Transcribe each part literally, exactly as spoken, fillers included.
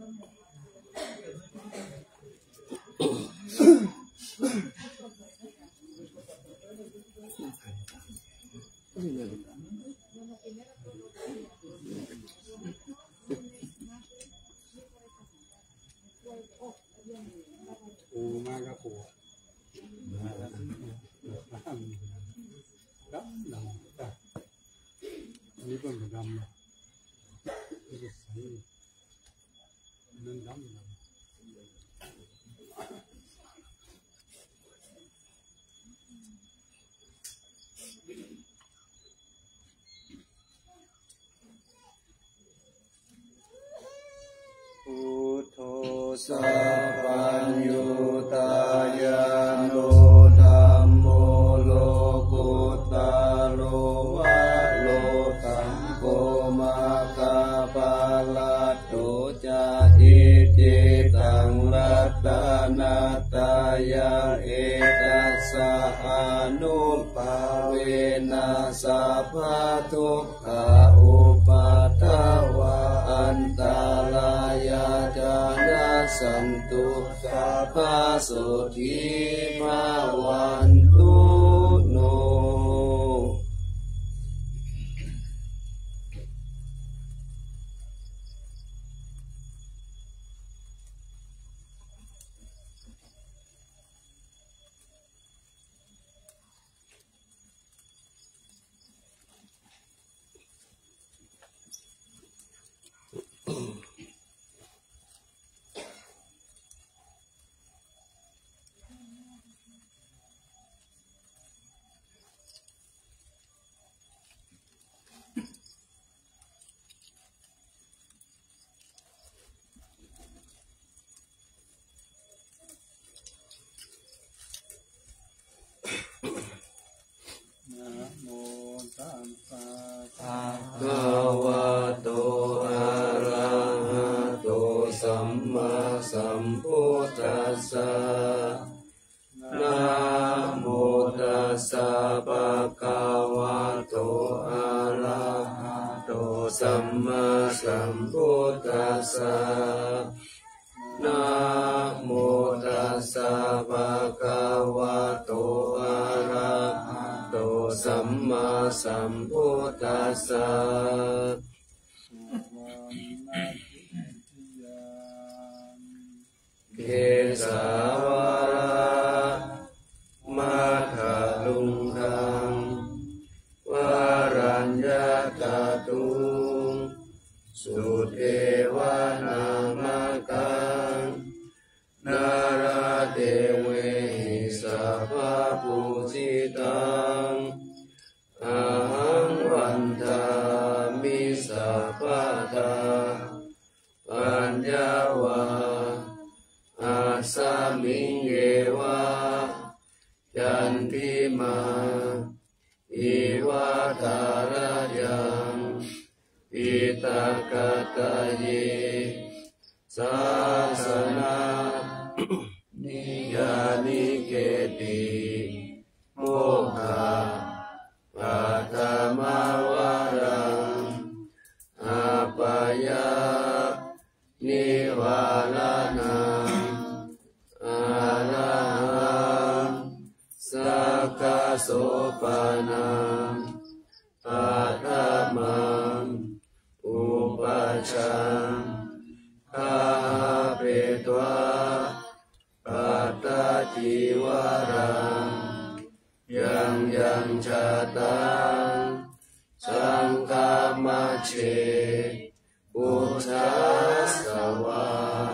ปูมากครับปูดำดำจ้ะอันนี้เป็นดำนี่ก็ใสนั่นดำดำพุทโธสัพพัญญูตายานุธัมโมโลกุตตะโลวะโลตัมโกมาคาปะละโตจาอิติตังรัตนาตายาเอตัสสะอนุภาเวนะสัพพะทุกขาอุปัฏฐวะอันตรายาจานะสันตุสัพพะโสทิภาวันตุโนนะโมตัสสะภะคะวะโตอะระหะโตสัมมาสัมพุทธัสสะนะโมตัสสะภะคะวะโตอะระหะโตสัมมาสัมพุทธัสสะนะโมตัสสะภะคะวะโตอะระหะโตสัมมาสัมพุทธัสสะเกสาวรามาคาลุงคังวารัญญาตาตุงสุเทวานามกังนาราเทเวหิสัพพะปูจิตังอาหังวันทามิสัพพะทาปัญญาวาอาสามิงเยวะยันติมาอิวะทารยังอิตากะตะเยสาสนานิยานิเกติโมฆะปัตตมาวารังอาปายานิวาลานังอาระหังสักขะโสปานังปัตตมังอุปัชฌังคาเปตวะปัตตจิวารังยังยังชาตังสังฆมัชเชพุทธัสสะวะ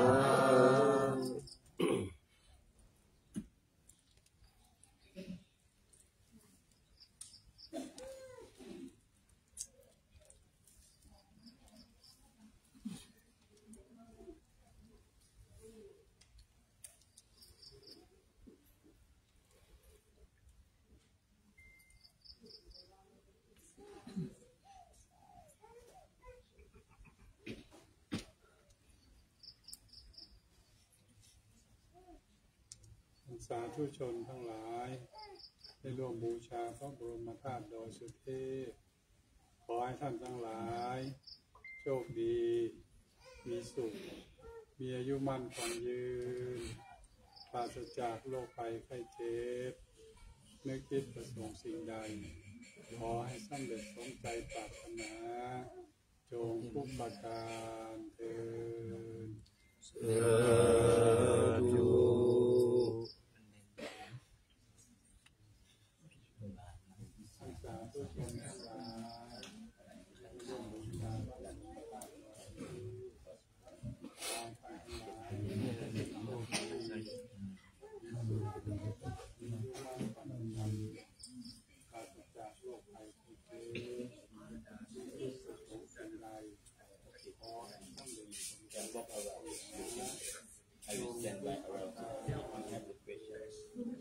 สาธุชนทั้งหลายได้ร่วมบูชาพระบรมธาตุดอยสุเทพขอให้ท่านทั้งหลายโชคดีมีสุขมีอายุมั่นขวัญยืนปราศจากโรคภัยไข้เจ็บนึกคิดประสงค์สิ่งใดขอให้สำเร็จสมใจปรารถนาจงทุกประการเถิดสาธุสาธุชนทั้งหลายร่วมบุญทานบารมีพระทางไปทั้งหลายมีอายุมั่นขวัญยืนปราศจากโรคภัยไข้เจ็บนึกคิดประสงค์สิ่งใดขอให้สำเร็จสมใจปรารถนา I will stand by around and have the questions.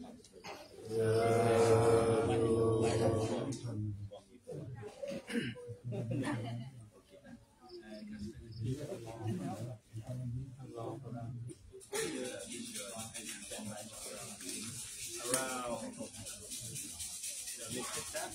ลอง Around the liquid tap.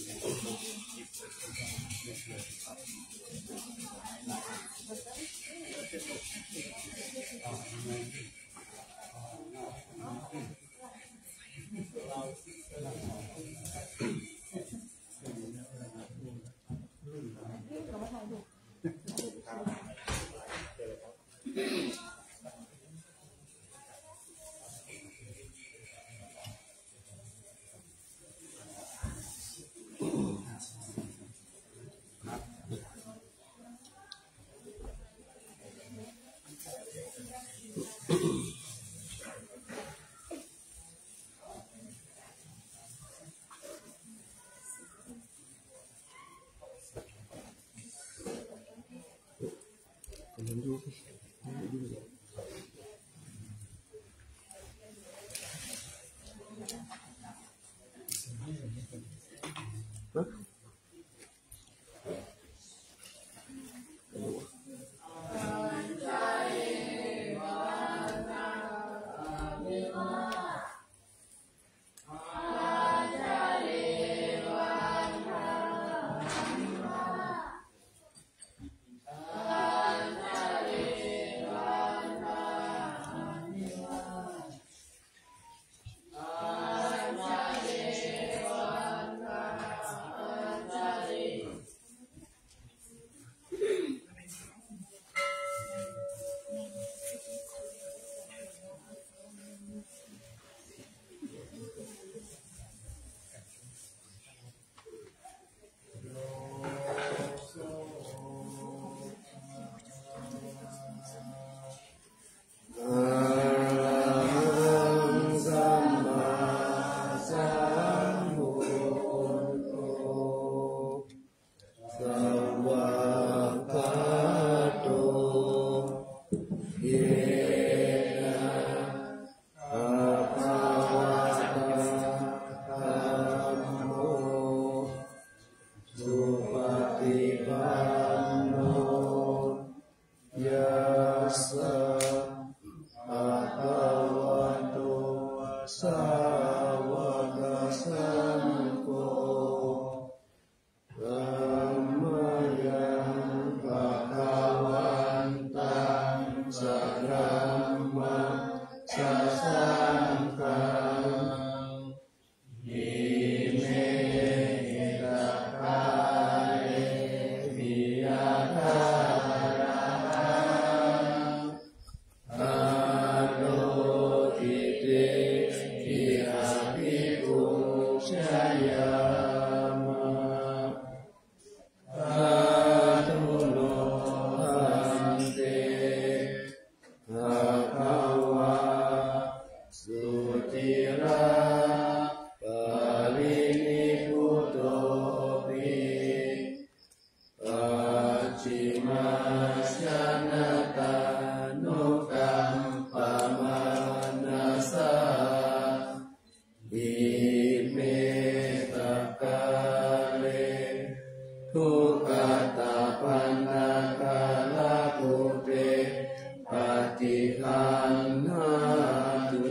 ทุกขตาปันนาคาลาภูเปปฏิคันหาตุ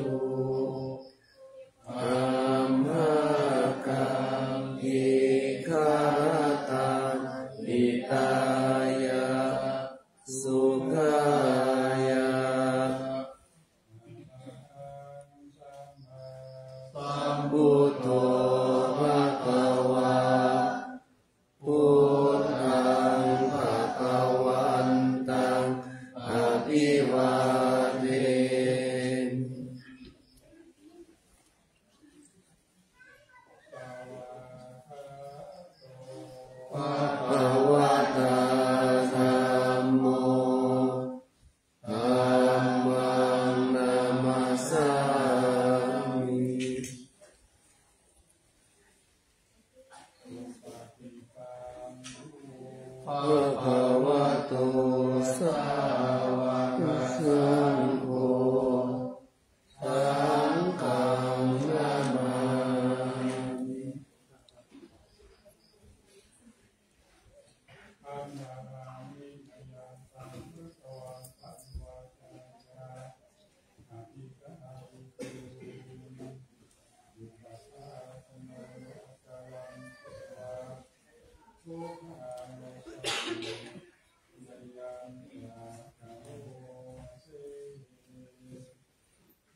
อัมหากังอิคารตังนิตายะสุขา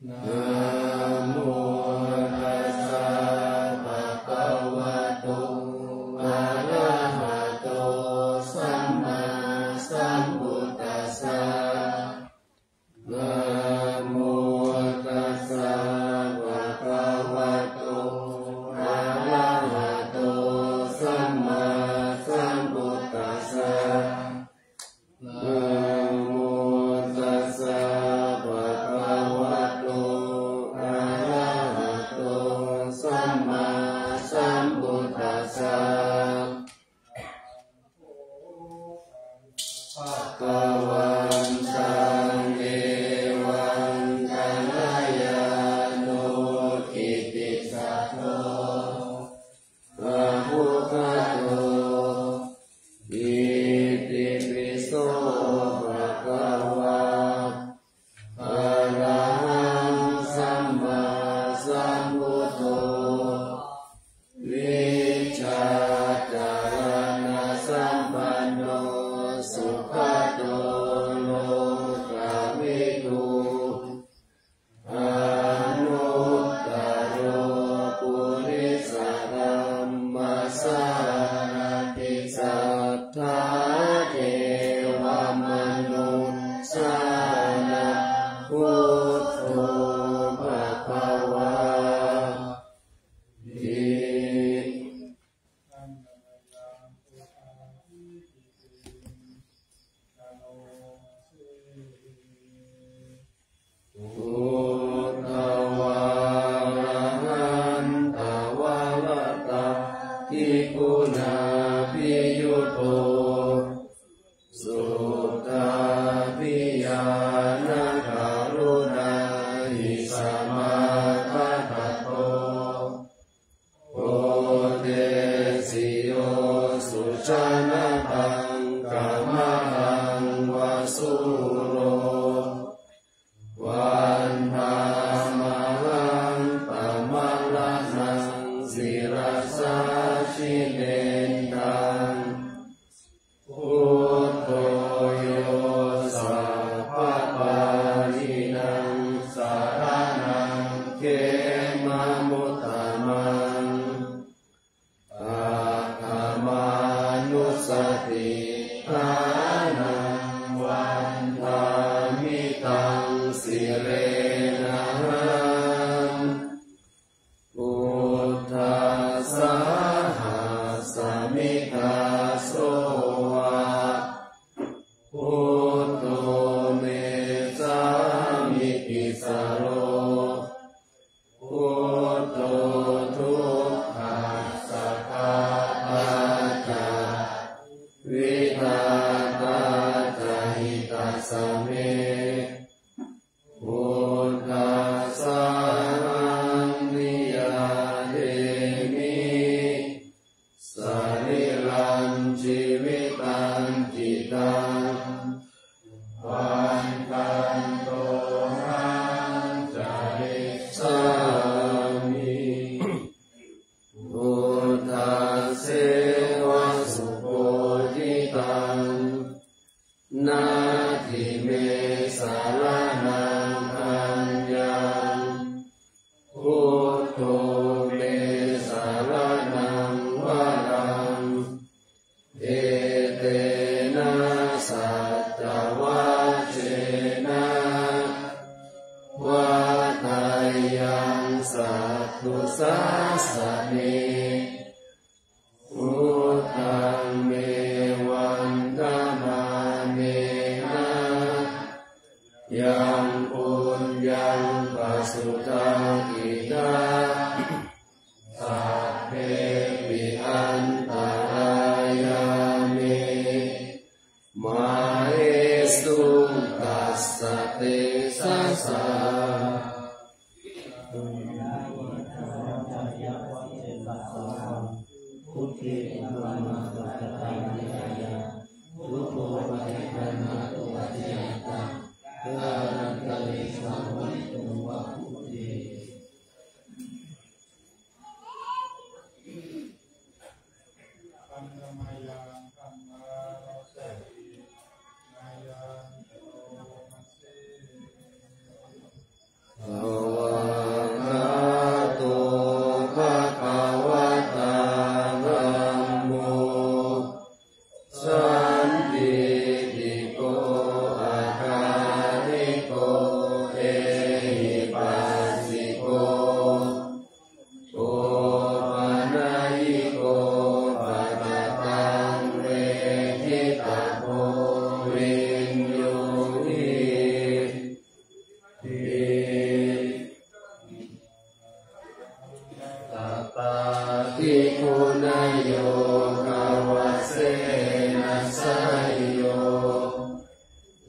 นะโมตัสสะภะคะวะโตอะระหะโตสัมมาสัมพุทธัสสะนะโมตัสสะภะคะวะโตอะระหะโตสัมมาสัมพุทธัสสะนะโมตัสสะภะคะวะโตอะระหะโตสัมมาสัมพุทธัสสะภะคะวันตังเอวังกัลยาโนกิตติศักโตภะพุทธโตอิติปิโสภะคะวะอะระหังสัมมาสัมพุทโธวิชาจารณะสัมปันโนสุขโตโลกวิทูอนุตตโรปุริสธรรมสารติสัทธาเทวมนุษย์สานังพุทโธภะคะวะอิพุทธวาระหันตวาลตาทิคุณาภิยุตโตสุตาภิญาณกรุณาหิสมาทัตโตโอเทสิโยสุชนะตังกัมมังวสุโรวันธามลังปะมะละนังศิรสาชิเนตังพุทโธโยสัพพปารินังสารนังเขมะมุตตมังอาคามานุสติฐานังวันธามิตังสิเรนะหังพุทธัสสะหาสมิทาโสวะพุทโธเมสามิติสโรพุทโธทุกขัสสะภะปัจจาวิทาตาจาหิตัสสะเมพุทธัสสะนิยาเดมิสริลังชีวิตังจิตังวันกันโตหังจาริสามิพุทธัสเสวะสุโพธิตังนาทิเมสารนังอัญญังพุทโธเมสารนังวรังเอเตนะสัจจวัชเชนะวัฏฏายังสัตตุสัสสะเนพุทธังเมวันตมาเนนะยังปุญญังปัสสุตังอิทาสัพเพปิอันตรายามิมาเอสุตัสสะเตสัสสะพุทธิธรรมะปัจจายายะพุทโธปัจจายนะตุปัจจยตาเอรันตะเลสัมวิตุวะพุทธิ ภ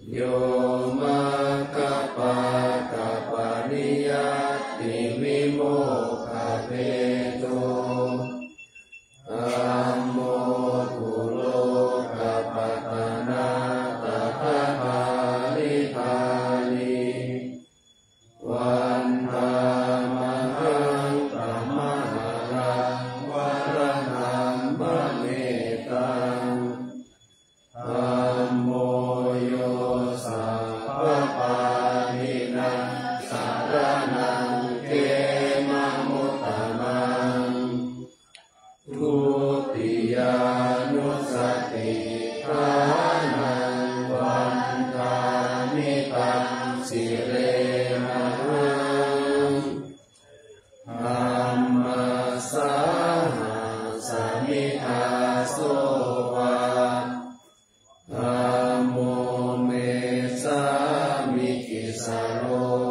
โยมาคะปะกะปะนิยัตติวิโมกขเปโตธัมโมกุโลกัปปะทานาตถาภาลิภาลิวันธามหังปะมะหารังวรหัมมะเมตังธัมโมโยสัพพปานินังสารนังเขมะมุตตมังทุติยานุสติภานังวันทามิตังสิเรนะหังธัมมัสสาหาสมิทาโสวะธัมโมเมสามิกิสโร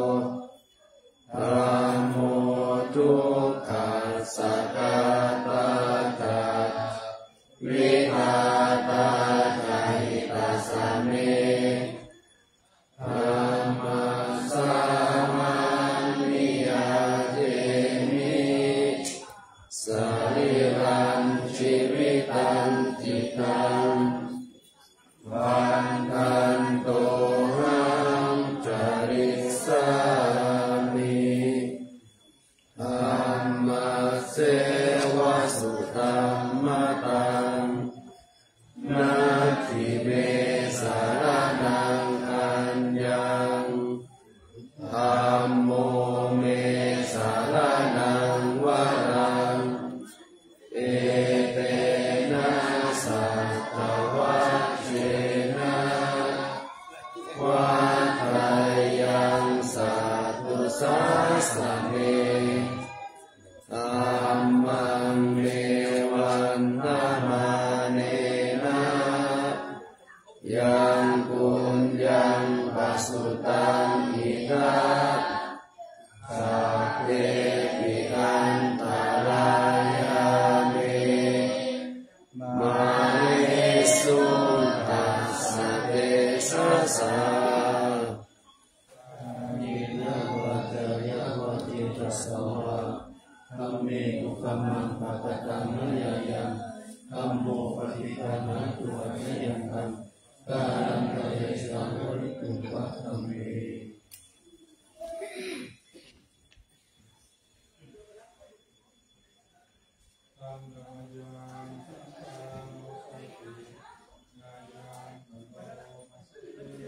ธัมโมทุกขัสสะกาตาตาวิหาตาไตตัสสะเมธัมมัสสามานิยาเทมิสรีรังชีวิตังจิตังวันทันโตหังจริสสามิธัมมัสเสวะสุตัมมะตังนาทิเมสารนังอัญญังธัมโมเมสารนังวรังเอเตนะสัตตวัชเชนะวัฏฏายังสัตตุสัสสะเมธัมมังเมวันตมาเนนะยังปุญญังปัสสุตังอิทัสสัพเพปิอันตรายาเมมาเนสุตัสสะเตสะสะยินะวัจยะวัจิตัสสะวะธัมเมอุคัมมังปะตะตังมะยายังธัมโมปฏิปันนะตุวะชยังตังกาลังกะเยสังวริตุวะธัมเมธัมมังยังธัมโมสันตินายังธัมโมมัสสิ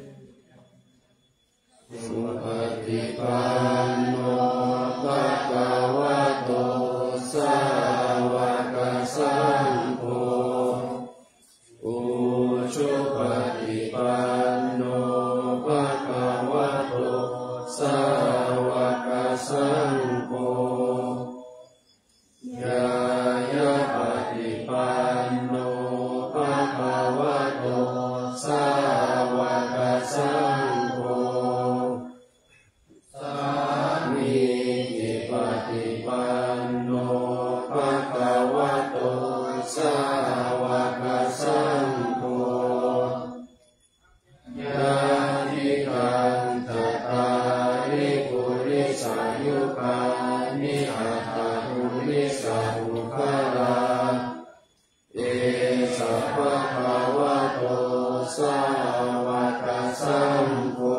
สุปฏิปันโนภะคะวะโตสาวกสังโฆอุชุปฏิปันโนภะคะวะโตสาวกสังโฆยายะปฏิปันโนภะคะวะโตสาวกสังโฆสามีจิปฏิปันโนภะคะวะโตสาวกสังโฆญาติคันตตาริปุริสายุคานิอัตตาปุริสาอุคาลาเอสัพพะคะวะโตสาวกสังโฆ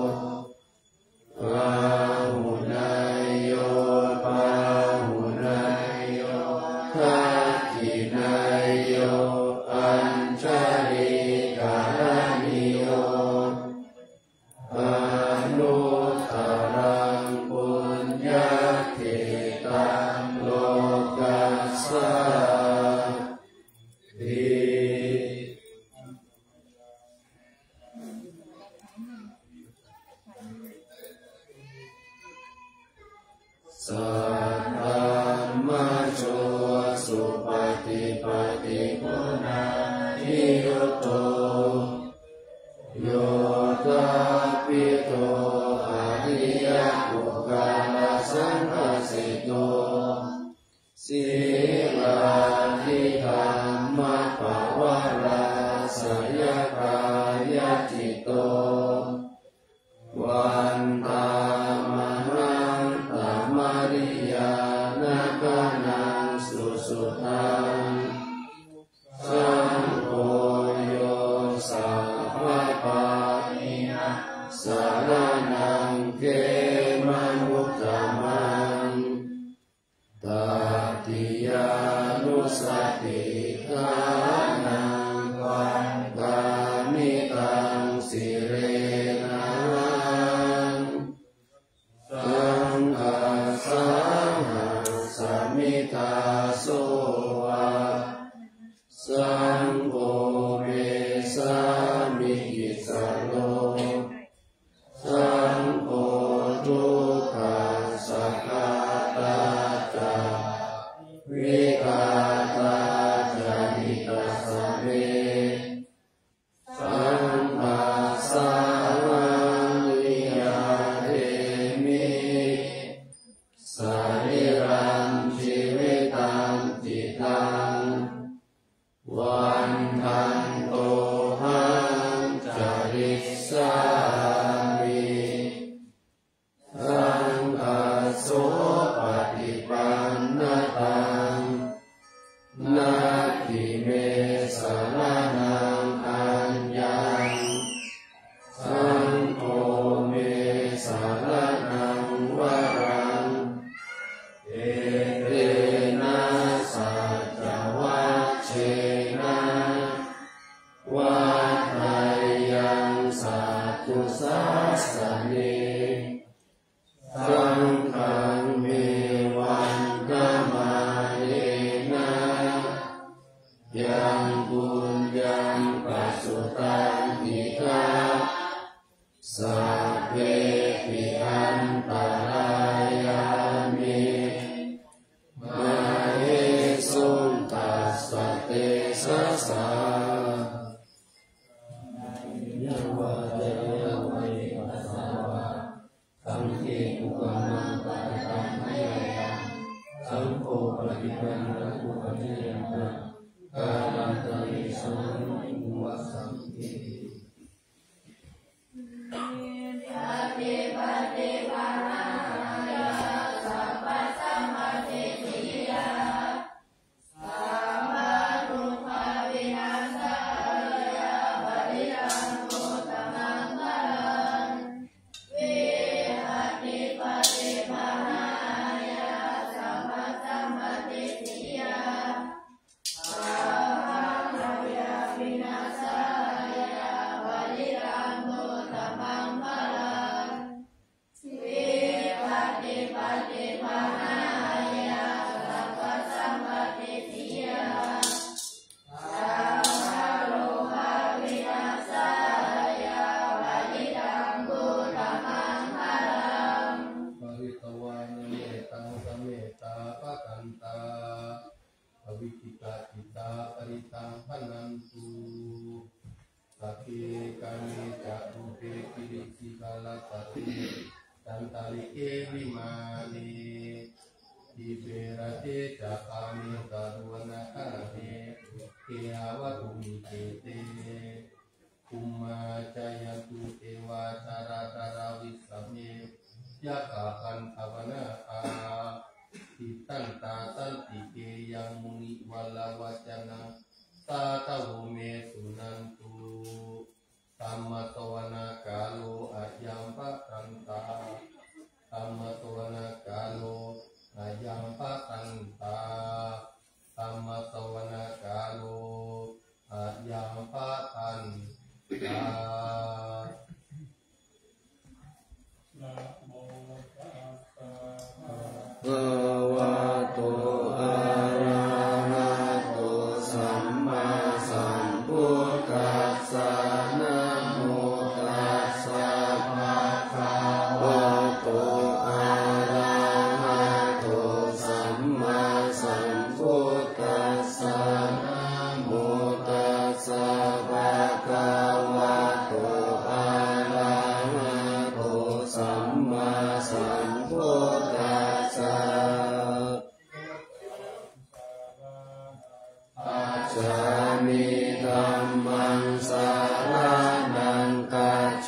อาหุนายโยปาหุนายโยทักขินายโยอัญชลิกานิโยอนุตตรังปุญญเขตังโลกัสสาติ สัทธามัจโชสุปฏิปฏิปุณาทิโยโตโยตาปิโตอริยปุกาลสังฆสิโตสีลาธิธรรมะภวราสยกายจิโตวันธามหังตมริยานาคานังสุสุตังสังโฆโยสัพพะปะอินะสารนังเกมังมุตตมังตติยานุสติกานังวันตามิตังสิเรนังสังฆาสาหังสมิทาโสวะสังโฆเมสามิกิสโลสังโฆทุกขังสักขะตาจาวิกาตาจานิตัสสะเมสังฆาสาวังวิยาเทมิสาริรังชีวิตังจิตังวันทันโตหังจาริสสามิสังฆาโสปฏิปันนตังนาทิเมสารนังอัญญังสังโฆเมสารนังวรังเอเตนะสัจจวัชเชนะวัฏฏายังสัตตุสัสสะเนสังฆังเมวันกมาเยนะยังบุญยังปัสสุตังอิกาสัพเพปิอันตรายามิมาเหสุนตัสสะเตสะสะยังวะเจยังวะอิปัสสาวะสังเกตุกานังปะตังไม่ยังสังโฆปฏิปันนะอุปนิยังตะกาลันตะริสังอุวะสังเกสัมมาสัมพุทธัสสะนะโมตัส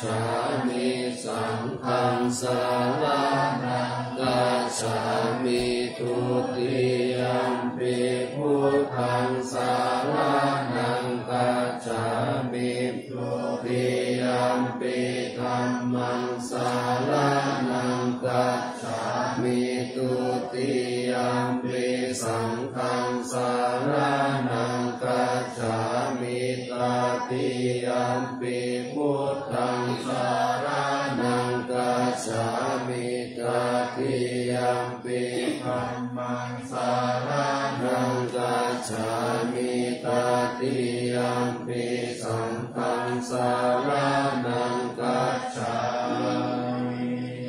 ฉามิสังฆังสารนังกัจฉามิทุติยัมปิพุทธังสารนังกัจฉามิทุติยัมปิธัมมังสารนังกัจฉามิทุติยัมปิสังฆังสารนังกัจฉามิตติยัมปิพุทธังสารนังกัจฉามิตติยัมปิธัมมังสารนังกัจฉามิตติยัมปิสังฆังสารนังกัจฉามิ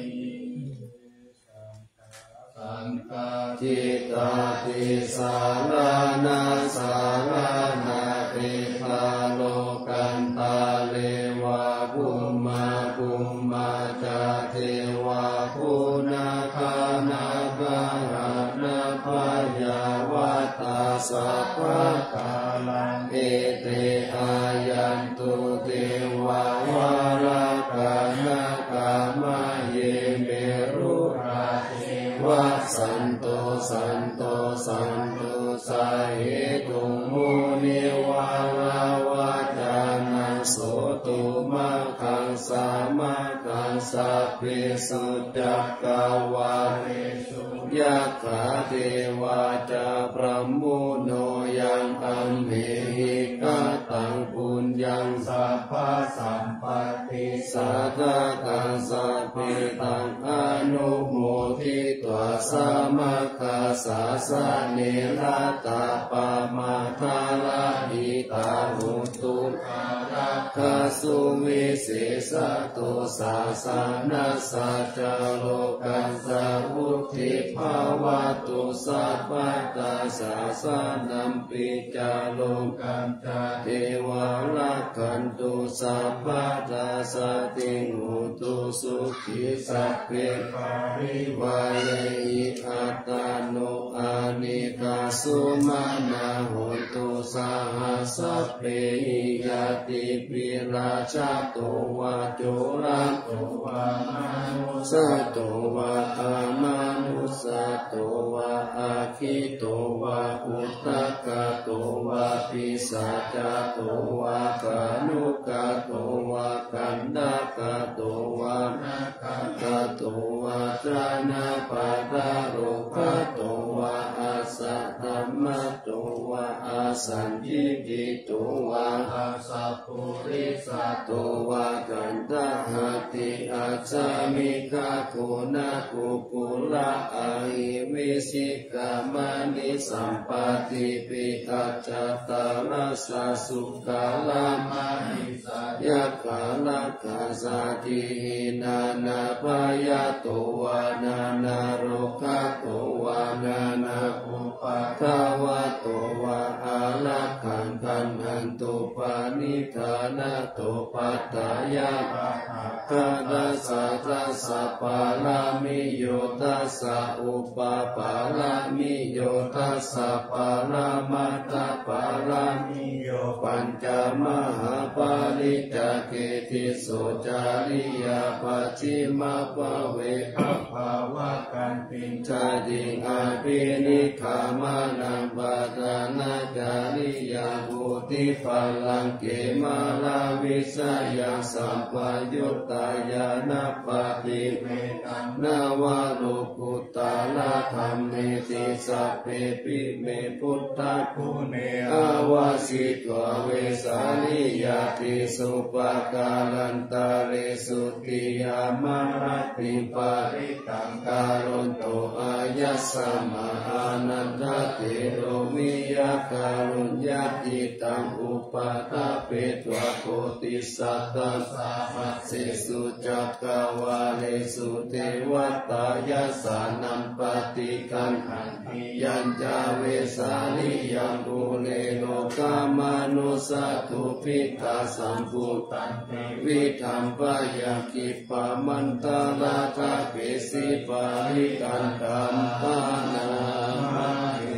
สังฆาทิตาติสารนาสารนาติภาโลกันตาเลวะภูมาภูมาจาเทวะคุณาคานาคารานาพยาวัตตาสัพพะกาลังเอเตอายันตุเทวาวาราคานาคามะเยเมรุราเทวะสันโตสันโตสันโตสาเหตุมุนิวาราวาจานังโสตุมะขังสามะขังสัพเพสุจักกวาเรสุยัคขาเทวาจาพระมุโนยังอัมเหหิกตังปุญญังสัพพะสัมปติสัทธะตังสัพเพตังอนุโมทิตวะสามะคาสาสะเนระตาปะมาทาลาหิตาหุตุภารักขสุวิเศษตุสาสานัสสะจโลกัสสะวุธิภาวะตุสัพพะตาสาสานัมปิจาโลกันตาเทวาลักขันตุสัพพะตาสติงหุตุสุขิสัพเพปาริวายอิอัตตานุอานิกาสุมานาหุตุสาหัสสะเพหิยติปิราชาโตวะโจระโตวะมานุสโตวะอามานุสโตวะอาคิโตวะอุตตะกะโตวะปิสัจจโตวะกานุกะโตวะกันดะกะโตวะนะกะกะโตวะจานะปะตะโรกะโตวะอาสัตตมะโตวะอาสัญญิกิโตวะอาสัพพุริสัตโตวะกันตะหะติอาจามิกะโกนะกุกุละอาหิวิสิกามะนิสัมปติปิอัจจตารัสสะสุขะละมานิสัยยะกาละกาสาติหินานาปายะโตวะนานาโรคะโตวะนานาอุปาทาวะโตวะอาลักขันธันหันตุปานิธานะโตปัตตายะคาดัสสะตัสสะปาลามิโยตัสสะอุปาปาลามิโยตัสสะปาลามัตตปาลามิโยปัญจมหาปาริจเกติโสจาริยาปัจฉิมาภเวภภาวะกันปิญชาดิงอาภินิคามานังปะทานาจาริยาภูติปัลลังเกมาลาวิสยังสัมปยุตตายานาปฏิเมตังนาวาโลกุตตาลาธรรมเมติสัพเพปิเมพุทธะภูเนอาวาสิกวเวสาลิยาติสุปกาลันตาเรสุติยามารติปาริตังการุณโตอายัสสะมหานันทเตโรมิยาการุญญาติตังอุปาทาเปตวะโคติสัตตังสามัสสิสุจักกวาเลสุเทวตายาสานัมปฏิกันหันติยัญจาเวสาลิยังภูเลโลกามานุสัตถุพิตาสัมพุตันติวิธัมปยากิปะมันตาลาทาเปสิปาริกันตัมปานามาเอ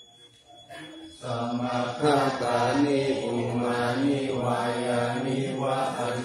สัมมาคาตานิอุมานิวายานิวา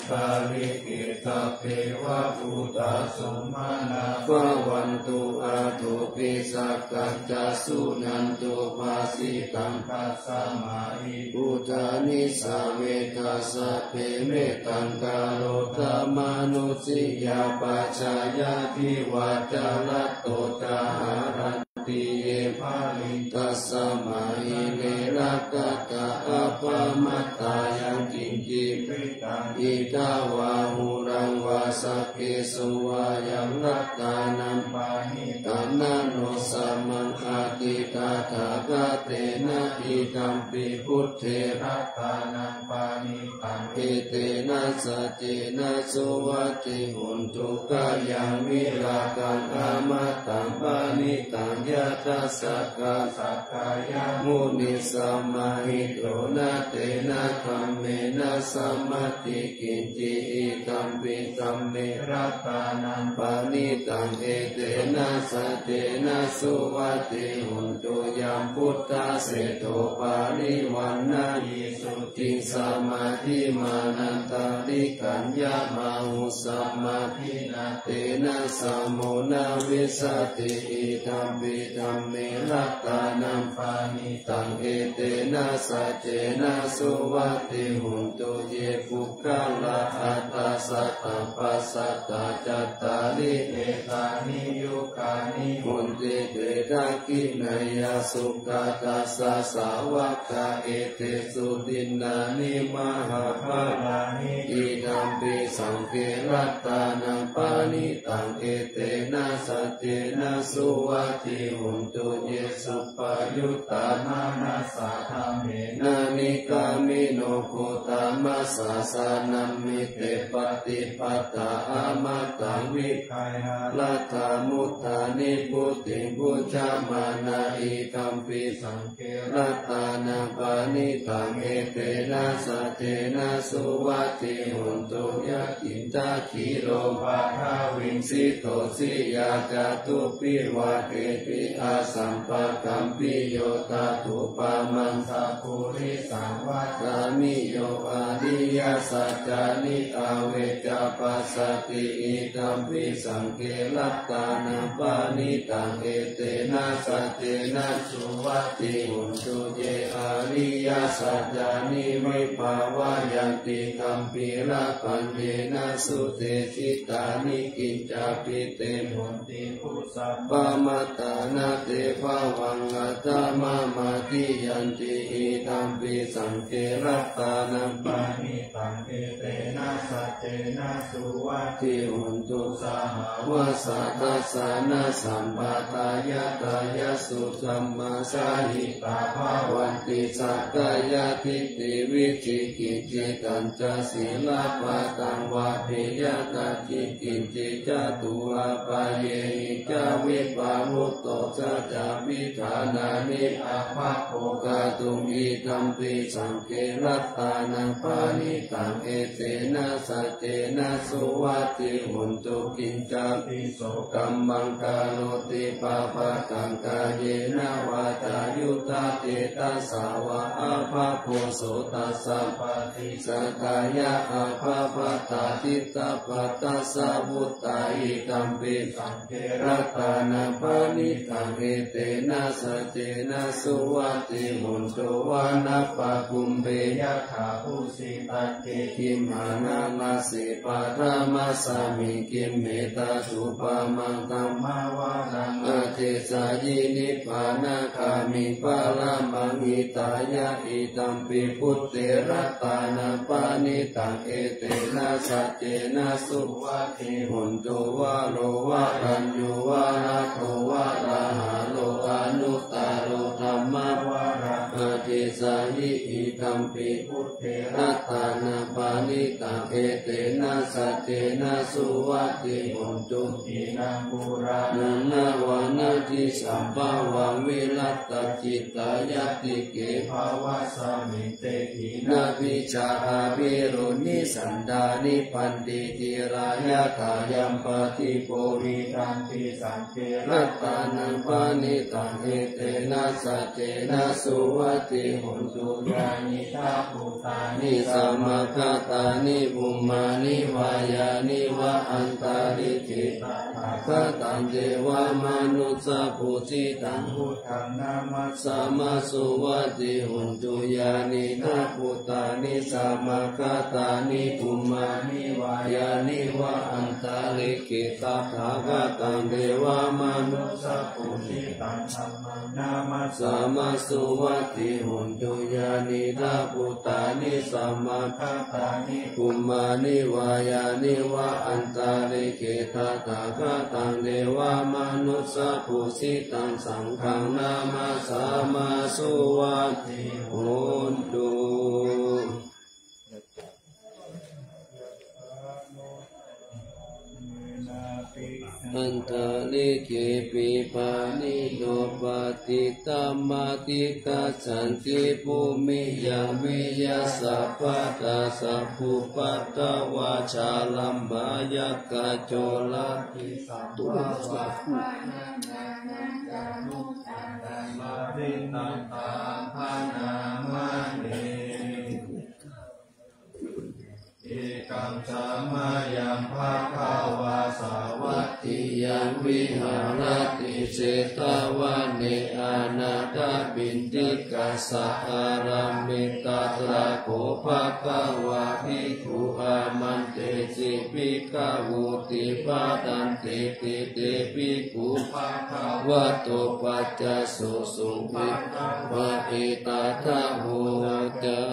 ปาริกิตาเปวะภูตาสุมาณาภวันตุอาตุปิสักกัจจสุนันตุภาสิตังคัสสะมาหิพุทธานิสาเวทัสสะเพเมตังกาโรธรรมานุสิยาปัจจายาทิวัจลัตโตจาหารันติเยภาลิตัสสะมาหิเนรักกะอะปะมัตตายังกินจิปิตังอิทาวาหุรังวาสักเกสุวายังรัตตานัมปานิตานาโนสัมมังอาติตาถากะเตนะอิตัมปิพุทเทรัตตานัมปานิตังเอเตนะสัจเจนะสุวัตติหุนตุกะยังวิรากังอามาตังปานิตังยะทัสสะกะสักกายะมุนิสัมมาหิโตนะเตนะธัมเมนะสัมมติกินจิอิตัมปิสัมเมรัตตานังปานิตังเอเตนะสัจเจนะสุวัตติหุนตุยัมพุทธาเสโตปาริวันนายิสุติสัมมาทิมานันตาริกัญญามาหุสัมมาทินาเตนะสัมโมนาวิสติอิตัมปิธัมเมรัตตานัมปานิตังเอเตนะสัจเจนะสุวัตติหุนตุเยปุคังละอัตตาสัตตปัสสัตตาจัตตาริเอตานิยุคานิหุนติเตทะกินายาสุขตัสสะสาวกะเอเตสุตินานิมหาภาลานิอิตัมปิสังเกรัตตานังปานิตังเอเตนะสัจเจนะสุวัตติหุนตุเยสุปยุตตานานาสาธรรมเมนานิกามิโนโคตามัสสะสานัมมิเตปฏิปัตตาอามาตังวิไคหะลัทธามุทธานิพุทธิพุทธามานาอิตัมปิสังเกรัตตานังปานิตังเอเตนะสัจเจนะสุวัตติหุนตุยะกินตาขีโลภะทาวินสิโตสิยาจาตุปิวะเกปิอาสัมปะกัมปิโยตาตุปามังสัพพุริสังวัฏามิโยอาดิยสัจจานิอาเวจาปัสสติอิตัมปิสังเกรัตตานังปานิตังเอเตนะสัจเจนะสุวัตติหุนตุเยอาริยสัจจานิวิภาวะยันติคัมปิระปัญเยนะสุเตชิตานิกิจจาปิเตหุนติพุสัพพมัตตานาเตภวังอัตตมะมาติยันติอิตัมปิสังเกรัตตานังปานิตังเอเตนะสัจเจนะสุวัตติหุนตุสหาวะสัตตสานะสัมปะทายะตายะสุสัมมาสาหิตาภาวันติสักกายทิฏฐิวิจิกิจจิตัญจศีลปะตังวะปิยตาจิกิจจิจตุอาปะเยหิจาวิปามุตโตสัจจวิธานานิอาภะโภกาตุงอิตัมปิสังเกรัตตานังปานิตังเอเตนะสัจเจนะสุวัตติหุนตุกินจาปิโสกัมมังกาโรติปาปะกังกาเยนะวาจายุตาเตตัสสาวะอาภะโพโสตัสสะปะติสักกายะอาภะปะตาทิตาปัตตัสสะบุตตาอิตัมปิสังเกรัตตานังปานิตังเอเตนะสัจเจนะสุวัตติหุนตุวานะปะกุมเบยะถาภูสิตัเกคิมหานามาสิปะธรรมสามิกิมเมตาสุปามังธัมมาวานังอเทสายินิพพานาคามิปะละมังอิตายะอิตัมปิพุทเตรัตตานังปานิตังเอเตนะสัจเจนะสุวัตติหุนตุวะโลวะรัญญูวะระโตวะระหะโลอนุตตโรธัมมวะระอเทสายิอิตัมปิพุทเทรัตตานังปานิตังเอเตนะสัจเจนะสุวัตติหุนตุอินังปุรานังนาวานาทิสัมภาวังวิรัตตจิตตายติเกภาวะสามิเตหินาภิชาอาภิรุนิสันดานิปันติติรายะถายัมปติโพริตังติสังเกรัตตานังปานิตังเอเตนะสัจเตนะสุวัติหนตุญาณิทาภูตานิสัมมาคตานิบุมมานิวายานิวะอันตาริกิตาคตังเทวามนุสสะปุจิตังพุทธังนามัสสามาสุวัติหนตุญาณิทาภูตานิสัมมาคตานิบุมมานิวายานิวะอันตาริกิตาคตังเทวามนุสสะปุจิตังธัมมังนามัสสามาสุวัติหนตุญาณิทาภูตานิสัมมาคตานิบุมมานิวายานิวะอันตาริกิตาคตังเทวามนุสสะปุจิตังสังฆังนามัสสามาสุวัติหนตุอันตาลิเกปิปานิโนปฏิตัมมาติกาสันติภูมิยังวิยาสัพพะตาสัพพุปัตตวาชาลัมบายกะโจลาภิสัตตุสัพพุมารินันตาภานามาเนเอกังสามายังภาคาวาสาวัตติยังวิหารติเจตาวะเนอานาตาบินติกัสสะอารามิตาตระโกภาคาวะภิกขุอามันเตจิปิกาวุติปาตันติติเตภิกขุภาคาวะโตปัจจสุสุภิกขวะเอตถะโหจา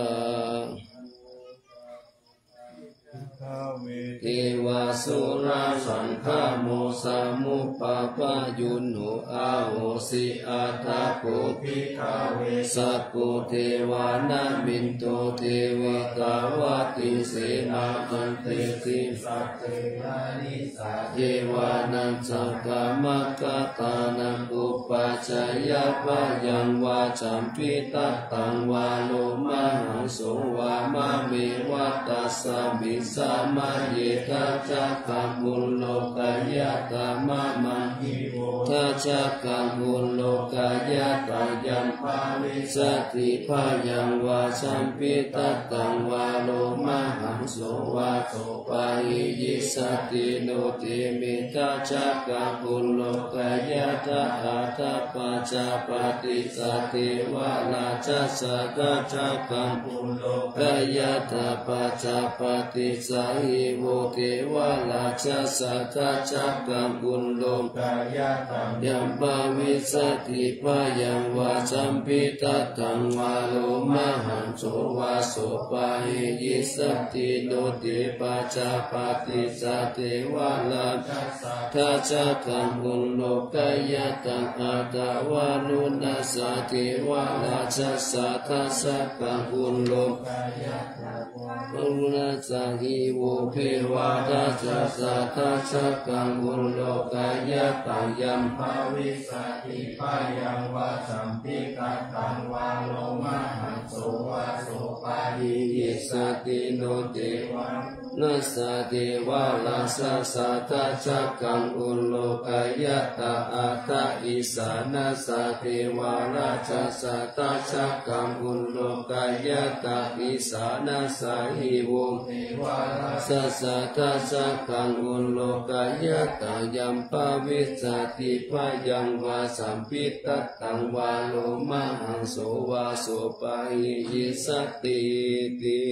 เทวาสุราสังฆโมสามุปาปายุนโหอาโหสิอาตาโกภิกขเวสัพพุเทวานามินโตเทวิกาวาติเสนาอันเตติสัตเตนานิสัตเทวานันสักกามกตานังอุปัชยปะยังวาจัมปิตัตตังวาโลมหังสงวามะเมวัตตัสสะมิสามาเยทัจจกังบุลโลกายะตามะมังคิโวทัจจกังบุลโลกายะตายัมภาวิสติภายังวาสัมปิตัตตังวาโลมหังโสวาโตปะหิยิสติโนติมิทัจจกังบุลโลกายะตาอาตาปัจจปฏิสติวาลาจัสสะทัจจกังบุลโลกายะตาปัจจปฏิสหิโวเทวาลาชะสัทธะจักกังบุญโลกายะตังยัมปาวิสติภายังวาสัมปิตัตตังวาโลมหังโสวาโสปะหิยิสติโนติปัจจปฏิสติวาลาทัจจกังบุญโลกายะตังอาตาวานุนัสสติวาลาชะสัทธะสักกังบุญโลกายะตังวานุนัสสติโวเพวาทัสสะสัทธะสักกังบุญโลกายะตังยัมภาวิสติภายังวาสัมปิตัตตังวาโลมหังโสวาโสปะหิยิสติโนเตวะนัสสะเทวาลาสัสสะทัจจกังบุญโลกายะตาอัตตะอิสานัสสะเทวาราชัสสะทัจจกังบุญโลกายะตาอิสานัสสะหิวงเทวาราสัสสะทัจจกังบุญโลกายะตายัมปาวิสติภายังวาสัมปิตัตตังวาโลมหังโสวาโสปะหิยิสติติ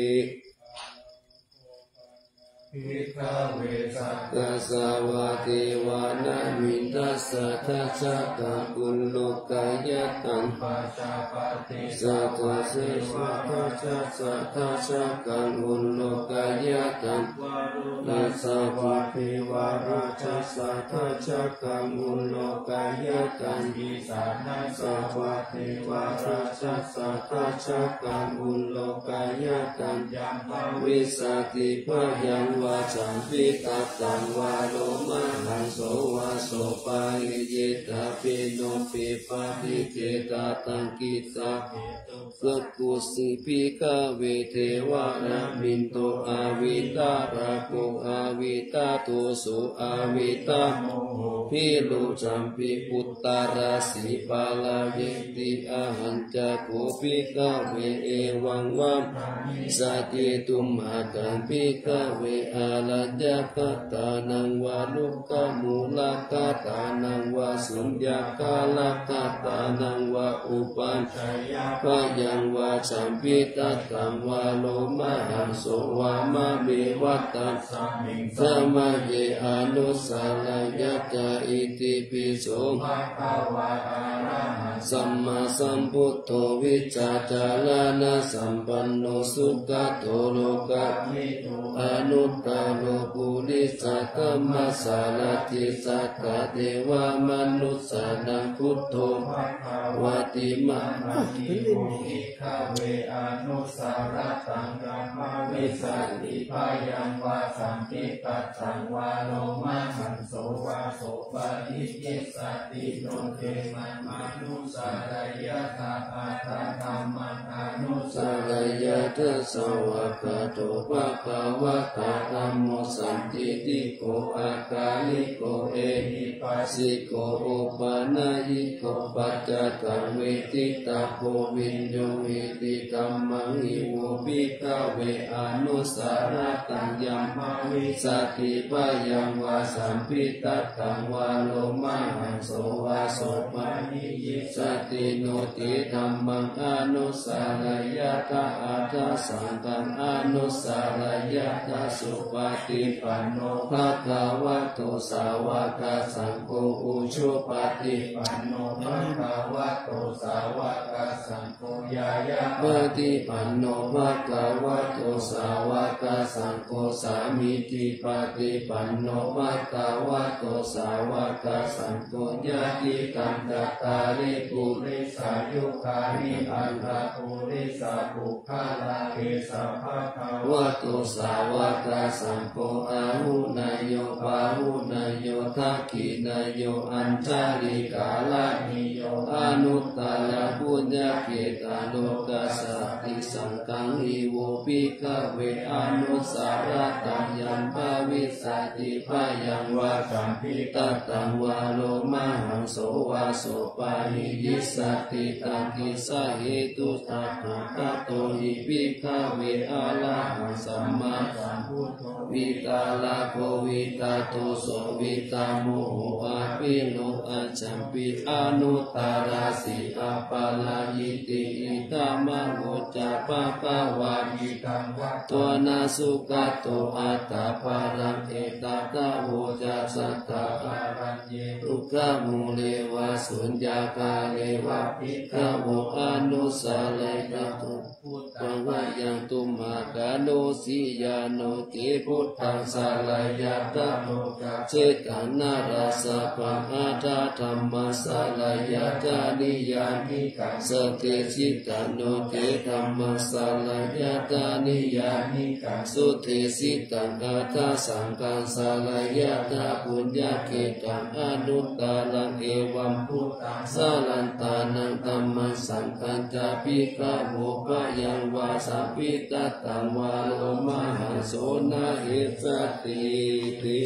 ภิกขเวสัตตสาวะเทวานามินทัสสะทัจจกังบุญโลกายะตังปัจจปฏิสัทธะเสวะทัจจสัทธะสักกังบุญโลกายะตังนัสสะภะเทวาราชัสสะทัจจกังบุญโลกายะตังอิสานัสสะภะเทวาราชัสสะทัจจกังบุญโลกายะตังยัมภาวิสติภายังวาสัมปิตัตตังวาโลมหังโสวาโสปะหิยิตาปิโนปิปะทิเกตาตังกิตาสักกุสิปิกาเวเทวานามินโตอาวิตาระโกอาวิตาโตโสอวิตาโมพิลุจัมปิปุตตาราสีปาลาเยติอาหันจะโกปิกะเวเอวังวัมสติตุมหากังปิกะเวอาลัญญกตานังวาลุกะมูลกตานังวาสุญญากาลกตานังวาอุปัญชยพยังวาสัมปิตัตตังวาโลมหังโสวามะเมวัตตัสสะมะเยอนุสาลายะจาอิติปิโสภะคะวะอะระหะสัมมาสัมพุทโธวิจาจารณะสัมปันโนสุขโตโลกวิทูอนุตตโลปุริสัตมัสสารติสักกะเทวมนุสสานังพุทโธภะคะวะติมะหิโมหิขเวอนุสารตังกัมมวิสันติพายังวาสัมปิตัสสังวาโลมาหันโสวาโสปะอิจิสติโนเทมันมานุสารยะตาอาตาธรรมังอนุสารยะเทสวะกะโตภะคะวะตาธัมโมสันติติโกอากาลิโกเอหิปัสสิโกโอปานายิโกปัจจตังเวทิตาโพวิญโยหิติกัมมังหิโวปิกะเวอนุสารตังยัมมาวิสติปะยังวาสัมปิตัตตังวาโลมาหังโสวาโสปะนิยิสติโนติธัมมังอนุสารยะตาอาตาสังฆังอนุสารยะตาสุปฏิปันโนภะคะวะโตสาวกสังโฆอุชุปฏิปันโนภะคะวะโตสาวกสังโฆยายะปฏิปันโนภะคะวะโตสาวกสังโฆสามิติปฏิปันโนภะคะวะโตสาวกสังโฆญาติกันตตาริปุริสายุคาริอันตปุริสาภุคาลาเกสัพพะคะวะโตสาวกสังโฆอาหุนายโยปาหุนายโยทักขินายโยอัญชาลิกาลานิโยอนุตตรปุญญเกตาโลกัสสติสังฆังอิโวปิกะเวอนุสารตังยัมภวิสติพายังวาสัมปิตัตตังวาโลมาหังโสวาโสปาหิยิสติตังกิสะเหตุตัตถะตะโตหิปิกะเวอะระหังสัมมาสัมพุทโธวิตาลาโภวิตาโตโสวิตาโมโหอาปิโนอัจฉัมปิอนุตตราสีอาปาลายิติอิตามะโมจะปะปะวามิตังวัตตัวนาสุขโตอัตตาปารังเอตตะโวจะสัตตาปารัญเยทุกขมูเลวะสุญญากาเลวะปิกะโวอนุสาเลกะตุพุทธังวะยังตุมหากาโนสิยาโนเกพุทธังสาลายะตะโลกะเจตานาราสะปังอาทาธัมมาสาลายะจานิยานิกังสเตชิตาโนเกธัมมาสาลายะจานิยานิกังสุเทสิตังอาทาสังฆังสาลายะตาปุญญเกตังอนุตตรังเอวัมพุทธังสาลันตานังธัมมังสังฆังจาปิกะโภปะยังวาสัมปิตัตตังวาโลมหังโสนะเหสติติ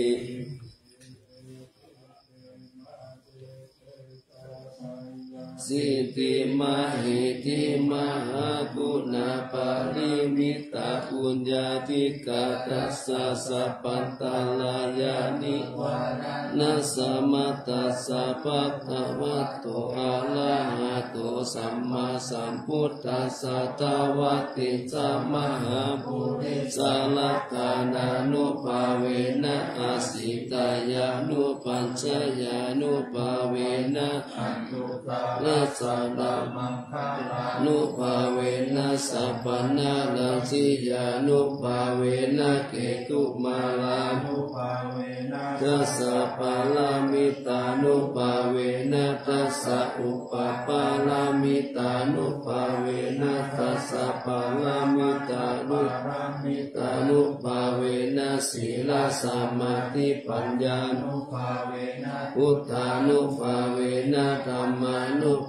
สิติมาหิติมหากุณาปาริมิตาปุญญาธิกาตัสสะสัพพันตาลายานิวานัสสะมัตตัสสะภะคะวะโตอะระหะโตสัมมาสัมพุทธัสสะทวัตติสัมมาปุริสาลักขานานุภาเวนะอาสิตายานุปัญชยานุภาเวนะอันตุตาละสัมมังคาลานุภาเวนะสัพพนาลังสิยานุภาเวนะเกตุมาลานุภาเวนะทัสสะปาลามิตานุภาเวนะทัสสะอุปปาลามิตานุภาเวนะทัสสะปาลามิตานุภามิตานุภาเวนะศีลสมาธิปัญญานุภาเวนะพุทธานุภาเวนะธัมมานุภ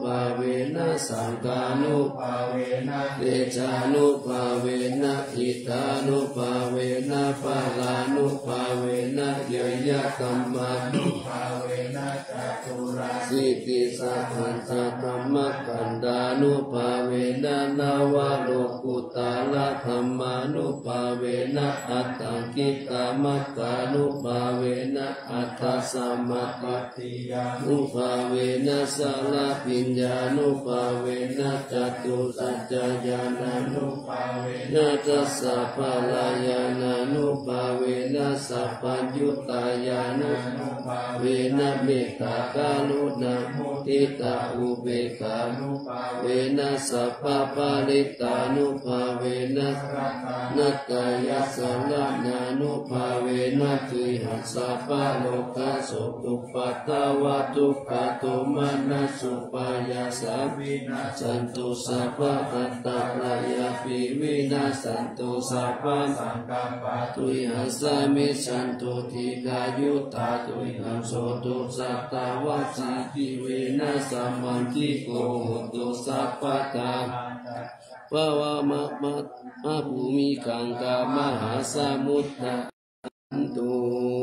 ภาเวนะสังฆานุภาเวนะเตชานุภาเวนะอิทานุภาเวนะปาลานุภาเวนะเยยะกัมมานุภาเวนะจัตุราสิติสัพพันธธรรมกันดานุภาเวนะนาวาโลกุตาลธรรมานุภาเวนะอัตตังกิตามัคคานุภาเวนะอัตตสัมมาปัตติยานุภาเวนะสารปิญญานุภาเวนะจตุสัจจญาณานุภาเวนะจัสสะภะลายานานุภาเวนะสัพพัญญุตายานุภาเวนะเมตตากาลุณามุทิตาอุเบกขานุภาเวนะสัพพะปาริตานุภาเวนะนัตตายะสลานานุภาเวนะตุหัสสะปะโลกะโสตุปัตตวะทุกขโทมานะสุปายาสาวินาสันตุสัพพะอัตตะลายาปิวินาสันตุสัพพะสังกัปปะตุหัสสะมิสันตุทิกายุตตาตุหังโสตุสัตตาวะสิกิเวนะสัมมันทิโกโหตุสัพพะตาภวะมะมะอะภูมิกังกามหาสมุทธะตุ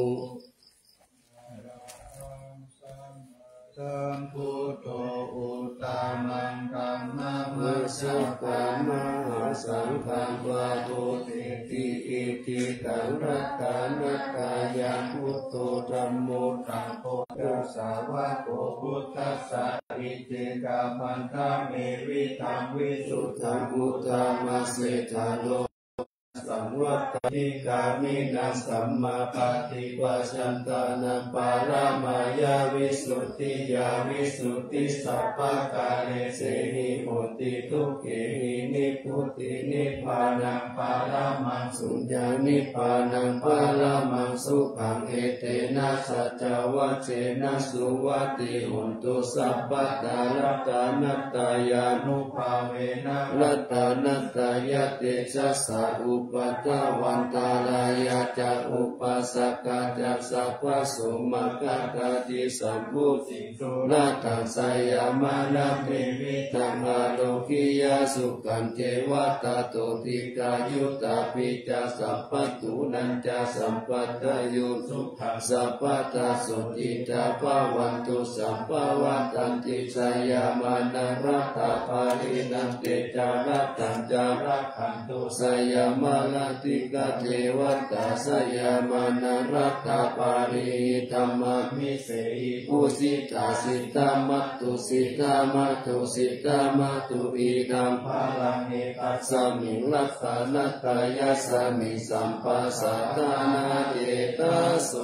สัมพุทโธอุตตมังธัมมังมัสสะกามหาสังฆังวะโตติติอิทิตังรัตตานัตตายาพุทโธธัมโมสังโฆตัสสะวะโตพุทธัสสะอิติกาพันธะเมวิธังวิสุทธังพุทธามัสสิทาโลสัมวัตติกามินัสสัมมาปฏิปัสสันตานัปารา มายาวิสุทธิยาวิสุทธิสัพพะกาเลเสหิโหติทุกเขหินิพุตินิพพานังปารามังสุญญานิพพานังปารามังสุขังเอเตนะสัจจวัชเชนะสุวัติหุนตุสัพพะตารัตานัตตายานุภาเวนะรัตานัตตายะเตชะสะอุปัฏฐวันตาลายะจะอุปัสสกะจัสสะภะสุมาคะตาติสัมพุติสุรัตถังสยามะนะเมวิธังอโลกิยาสุขันเทวตาโตติกายุตตาปิจาสัพพตุนันจาสัมปัตตยุสุขังสัพพตาสุจิตาภวันตุสัมภวตันติสยามะนะรัตถะภารินันเตจารัตถังจารักขันตุสยามะลติกาเทวตาสยามะนะรัตถะภาริธัมมามิเสหิปุสิตาสิตามัตตุสิตามัตตุสิตามัตตุอิดังภาลังเอตัสสมิงลัตถานัตตายะสมิสัมปัสสะทานาเอตัสโส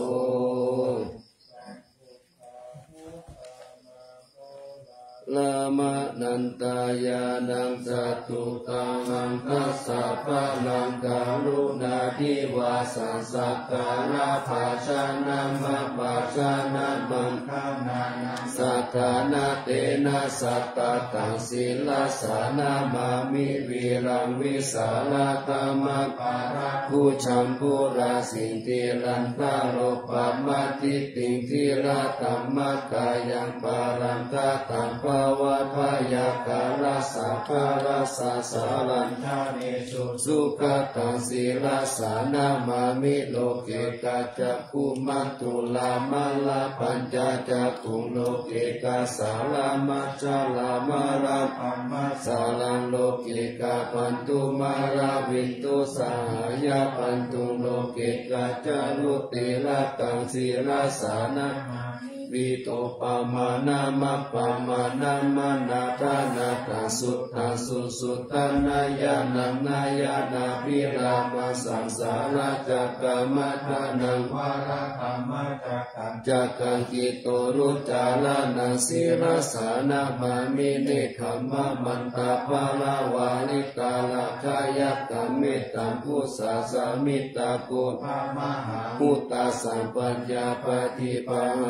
ลามะนันตายานังสัตตุตังนังทัสสะภะลังกรุณาธิวาสัสสะการะภาชนะมะภาชนะมังคนานังสัทธานาเตนะสัตตะตังศีลสานามามิวิรังวิสาลตามะปาระภูชัมปุราสิงติรันตาโลปะมัตติติงทิระตัมมะกายังปารังกาตัมภวะพยาการะสัพพะรัสสะสารันทาเนสุสุขตังศีลสานามามิโลเกกัจจคุมัตตุลามาลาปัญจจักขุโลเกกาสาลามัจจลามาราปัมมัสสาลังโลเกกาปันตุมาราวินตุสหายาปันตุโลเกกัจจลุติละตังศีลสานาวิโตปามานามัปปามานามานาทานาตาสุตตาสุสุตตานายานังนายานาภิรามาสังสาราจักกามัทานังวาระธรรมจักขังจักขังกิโตรุจาลานังศีรสานามามิเนธรรมมันตาภาลาวาลิกาลาคายักขเมตตังพุสสะสามิตาโกภามหาพุตตาสัมปัญญาปฏิปหาตา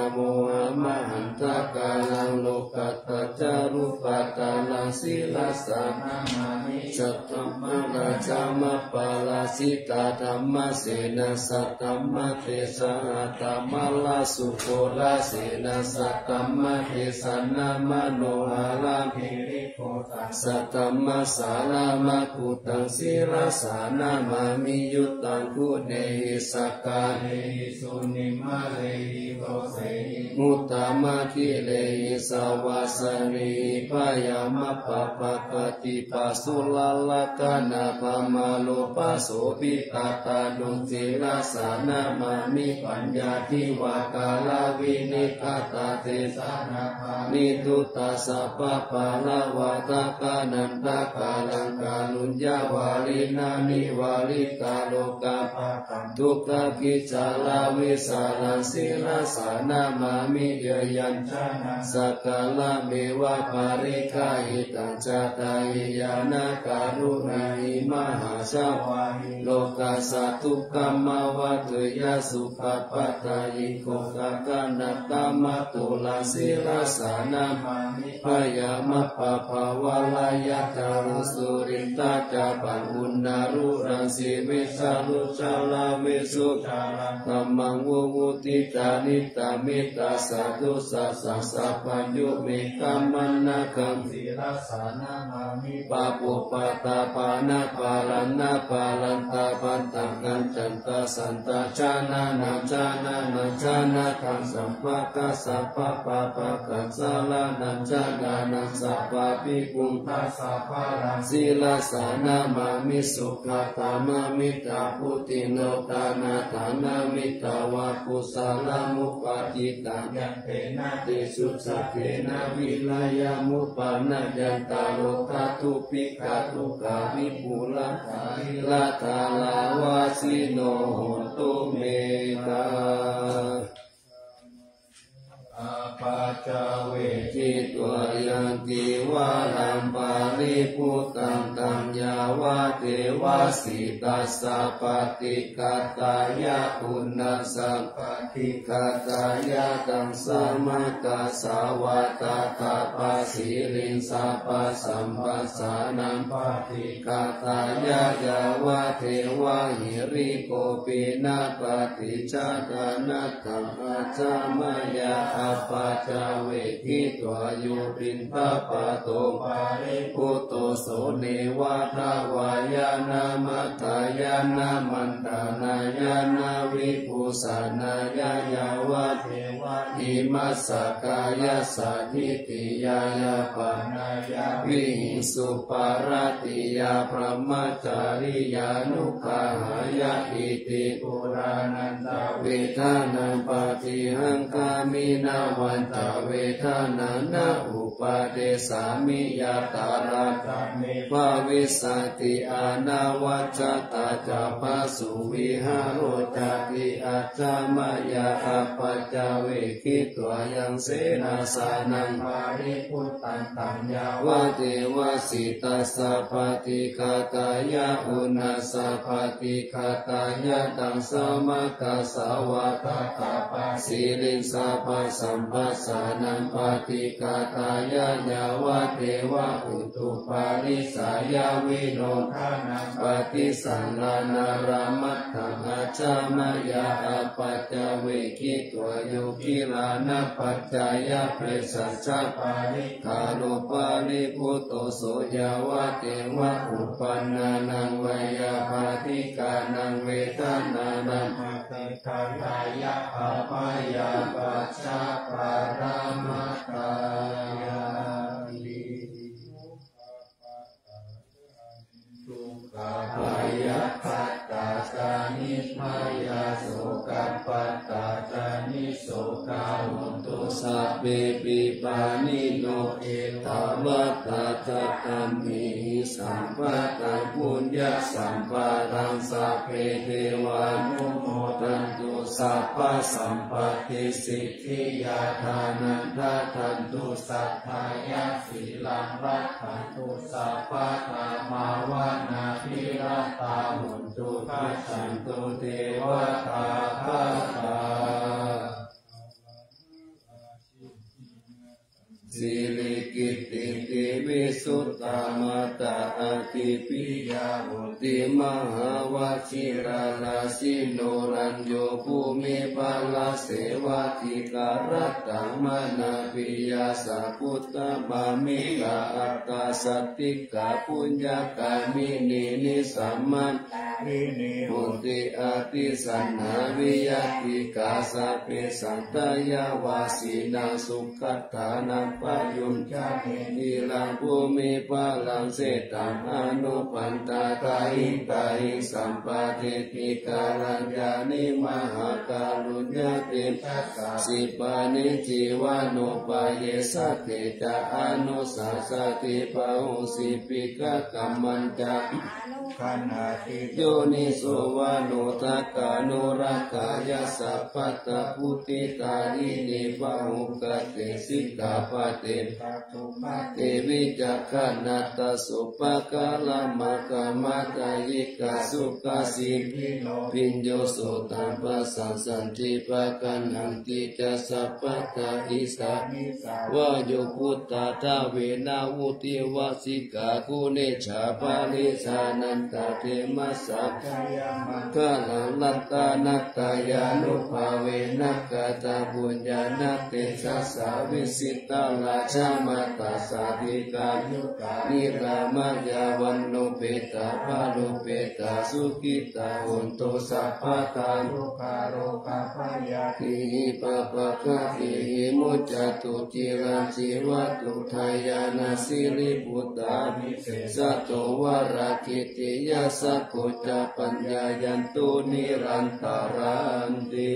โมอะมะหันตกาลังโลกัตตจารุปัตตานังศีลสานามามิสัตตัมมะราชามะปาลาสิตาธัมมะเสนาสัตตัมมะเทสะตัมมะลาสุโคลาเสนาสัตตัมมะเทสนามะโนอาลาภิริโคตัสสัตตัมมะสาลามะกุตังศีลสานามามิยุตตังกุเนหิสักกาเนหิสุนิมะเลหิโรเสหิมุตตามะคิเลหิสาวาสนิพายามะปะปะปะติปัสสุลลกานาปะมาโลปัสโสปิตาตานุศีลสานามามิปัญญาทิวากาลวินิกาตาเทสานาภานิทุตตาสัพพะปาลาวาตากานันตากาลังกาลุญญาวาลินานิวาลิกาโลกาภาคันทุกขกิจาลาวิสาลังศีลสานามามิเยยัญชนะสักกาลเมวะปาริกาหิตังจตายยานาการุณาหิมหาสวาหิโลกัสสะทุกขมาวะตุยาสุขปัตตายิโกกะกะนัตตมะตุลาศีลสานามามิพยามะปะภาวะลายะตารุสุริตาจาปังอุณนารุรังสีเวสารุชาลาเวสุจารังธัมมังวุวุติตานิตามิตาสัตุสัสสะสัพพัญญุเมกัมมันนะกังศีลสานามามิปะปุปะตาปานะปาลันนะปาลันตาปันตังกันจันตาสันตาชานานาชานานาชานาคังสัมภะกะสัพพะปะปะกัสสะลานัญชานานัสสะปะปิกุงทัสสะภารังศีลสานามามิสุขตามามิตาพุติโนตานาฐานามิตาวะกุสาลมุปาจิตังยันเตนะติสุสัพเพนะวิลายามุปานะยันตาโลกาทุปิกาทุกาวิปุละกาลิลาตาลาวาสิโนโหตุเมตาอาปาจาเวทิตวายันติวารัมปาลิพุตังตัญญาวะเทวาสิตัสสะปฏิกัตตายะปุณณสัมปฏิกัตตายะตังสมัตตสาวะตาตาปัสสิลิงสัพพสัมปัสสานังปฏิกัตตายะยาวะเทวะหิริโกปินะปฏิจจตนะตังอาจามายะอาปาจาเวทิตวายุปินทปะโตปาริปุตโตโสเนวะทาวายานามัตตายานามันตานายานาวิปุสานายายาวะเทวะอิมัสสกายาสัทธิติยายาปานายาวิหิสุปารติยาพระมจาริยานุภาหายาอิติปุรานันตเวทานังปฏิหังกามินาวันตาเวทานานาอุปาเดสามิยาตาราตาเมภาวิสติอานาวัจตาจาภาสุวิหารจาติอาจามายาอปัจจเวคิตวายังเสนาสานังปาริพุตตังตัญญาวะเทวสิตัสสะปฏิกาตายะอุณาสะปฏิกาตายะตังสมัคคสาวะตาตาปัสสิลิงสัพพสัมปัสสานังปฏิกาตายะยาวะเทวะอุตุปาริสายาวิโนทานังปฏิสังลานารามัตถังอาจามายาอปัจจเวคิตวโยกิลานะปัจจายะเปสัจจปาริคาโลปาริพุตโตโสยาวะเทวะอุปันนานังวายาปาติกานังเวทานานังปฏิคายายะอปายาปัจจปารามัตตายาลิทุกขพายะปัตตาจานิพายาโสกัปปัตตาจานิโสกาหุตุสัพเพปิปานิโนเอตวัตตาจัตตัมมิสัมปัตตังปุญญสัมปาทังสัพเพเทวานุโมทันตุสัพพสัมปติสิทธิยาทานันททันตุสัทธายะสีลังรักขันตุสัพพะธรรมาวานาภิรัตตาหุนตุทัจฉันตุเทวตาภาตาสิริกิตติติวิสุตตามตาอาทิปิยาหุติมหาวชิราราชิโนรัญโยภูมิปาลาเสวะติการัตตังมนาปิยาสัพพุตตบามิกาอัตตาสัตติกาปุญญากามินีนิสัมมันมุติอาติสันนาวิยติกาสัพเพสัตตยาวาสีนาสุขัตถานังปะยุญจานิลังภูมิปาลังเสตังอนุปันตาตาหิตาหิสัมปะเทติกาลัญญานิมหาการุญญาติสิปานิจิวานุปาเยสัตเตจาอนุสัสสติปะหุสิปิกะกัมมันจาขันหาติโยนิโสวานุทักขานุรักขายาสัพพตะพุติตานินิปะหุกเตสิกขาปะเตเตวิจักขันตสุปะกาลมะกะมะตายิกาสุขสิปิญโยโสตัมปัสสังสันติปะกันหันติจัสสะปะตะอิสาวะโยพุตตาทาเวนะวุติวาสิกาคุเนชาปาลิสานันตาเทมัสสะกะลังลัตตานัตตายานุภาเวนะกะตาบุญญาณเตสัสสะวิสิตาราชามาตาสาธิกานิรามายาวันโนเปตาภาโลเปตาสุขิตาหุนโตสัพพะทานโรคาโรคาพยาธิหิปะปะกะหิหิมุจจตุจิรังจิวตุทายานาสิริบุตตานิสัตโตวราคิติยาสัพพุจจปัญญายันตุนิรันตารันติ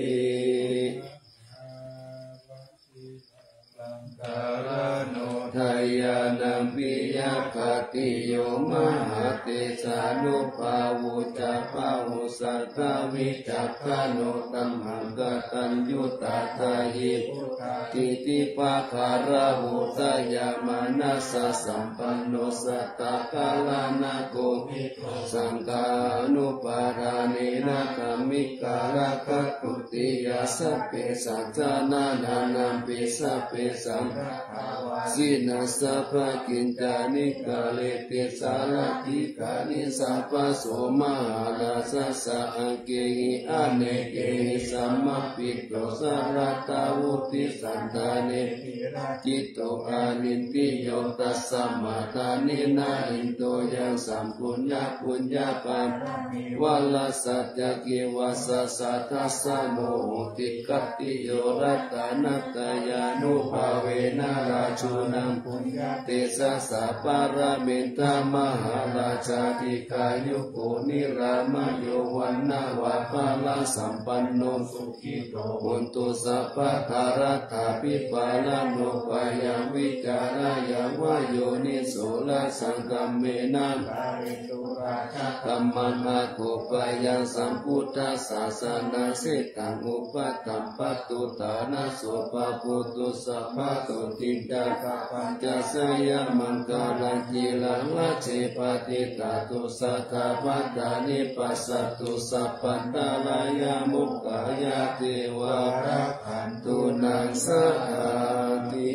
การโนทายานัมปิยาคติโยมหาเตสานุภาวุจาภาวุสัตตวิจักขโนตัมหังกตัญญุตาทายิติติปะคาราหุตายามานัสสะสัมปันโนสัตตะกาลานาโกสังฆานุปาทานินาคามิกาลคัตตุติยาสัพเพสัจจานานานัมปิสัพเพสัมสินาสัพพกินจานิกาเลเตสาลติกานิสัพพโสมหาลาสัสสะอังเกหิอเนเกหิสัมมปิโตสารตาวุติสันตานิจิตโตอานินติโยตัสสะมาตานินาอินโตยังสัมปุญญาปุญญาปัมวัลสัจจกิวัสสะสัทธัสสะโมติกัตติโยรัตตานัตตายานุภาเวนะราชูนังปุญญาเตสะสะปาราเมนตามหาราชาธิกายุโกนิรามโยวันนาวะปาลาสัมปันโนสุขิโตหุนตุสัพพะทารัตถาปิปาลาโนปายังวิจารายาวะโยนิโสลาสังกัมเมนังกัมมันอาโคปายังสัมพุทธศาสนาเสตังอุปตัมปตุตานาโสปะปุตุสัพพะตุติดาปัญจสยมังกาลังจิลังละเชปติตาตุสัทธาปัตตานิปัสสตุสัพพันตาลายามุขายาเทวารักขันตุนังสหติ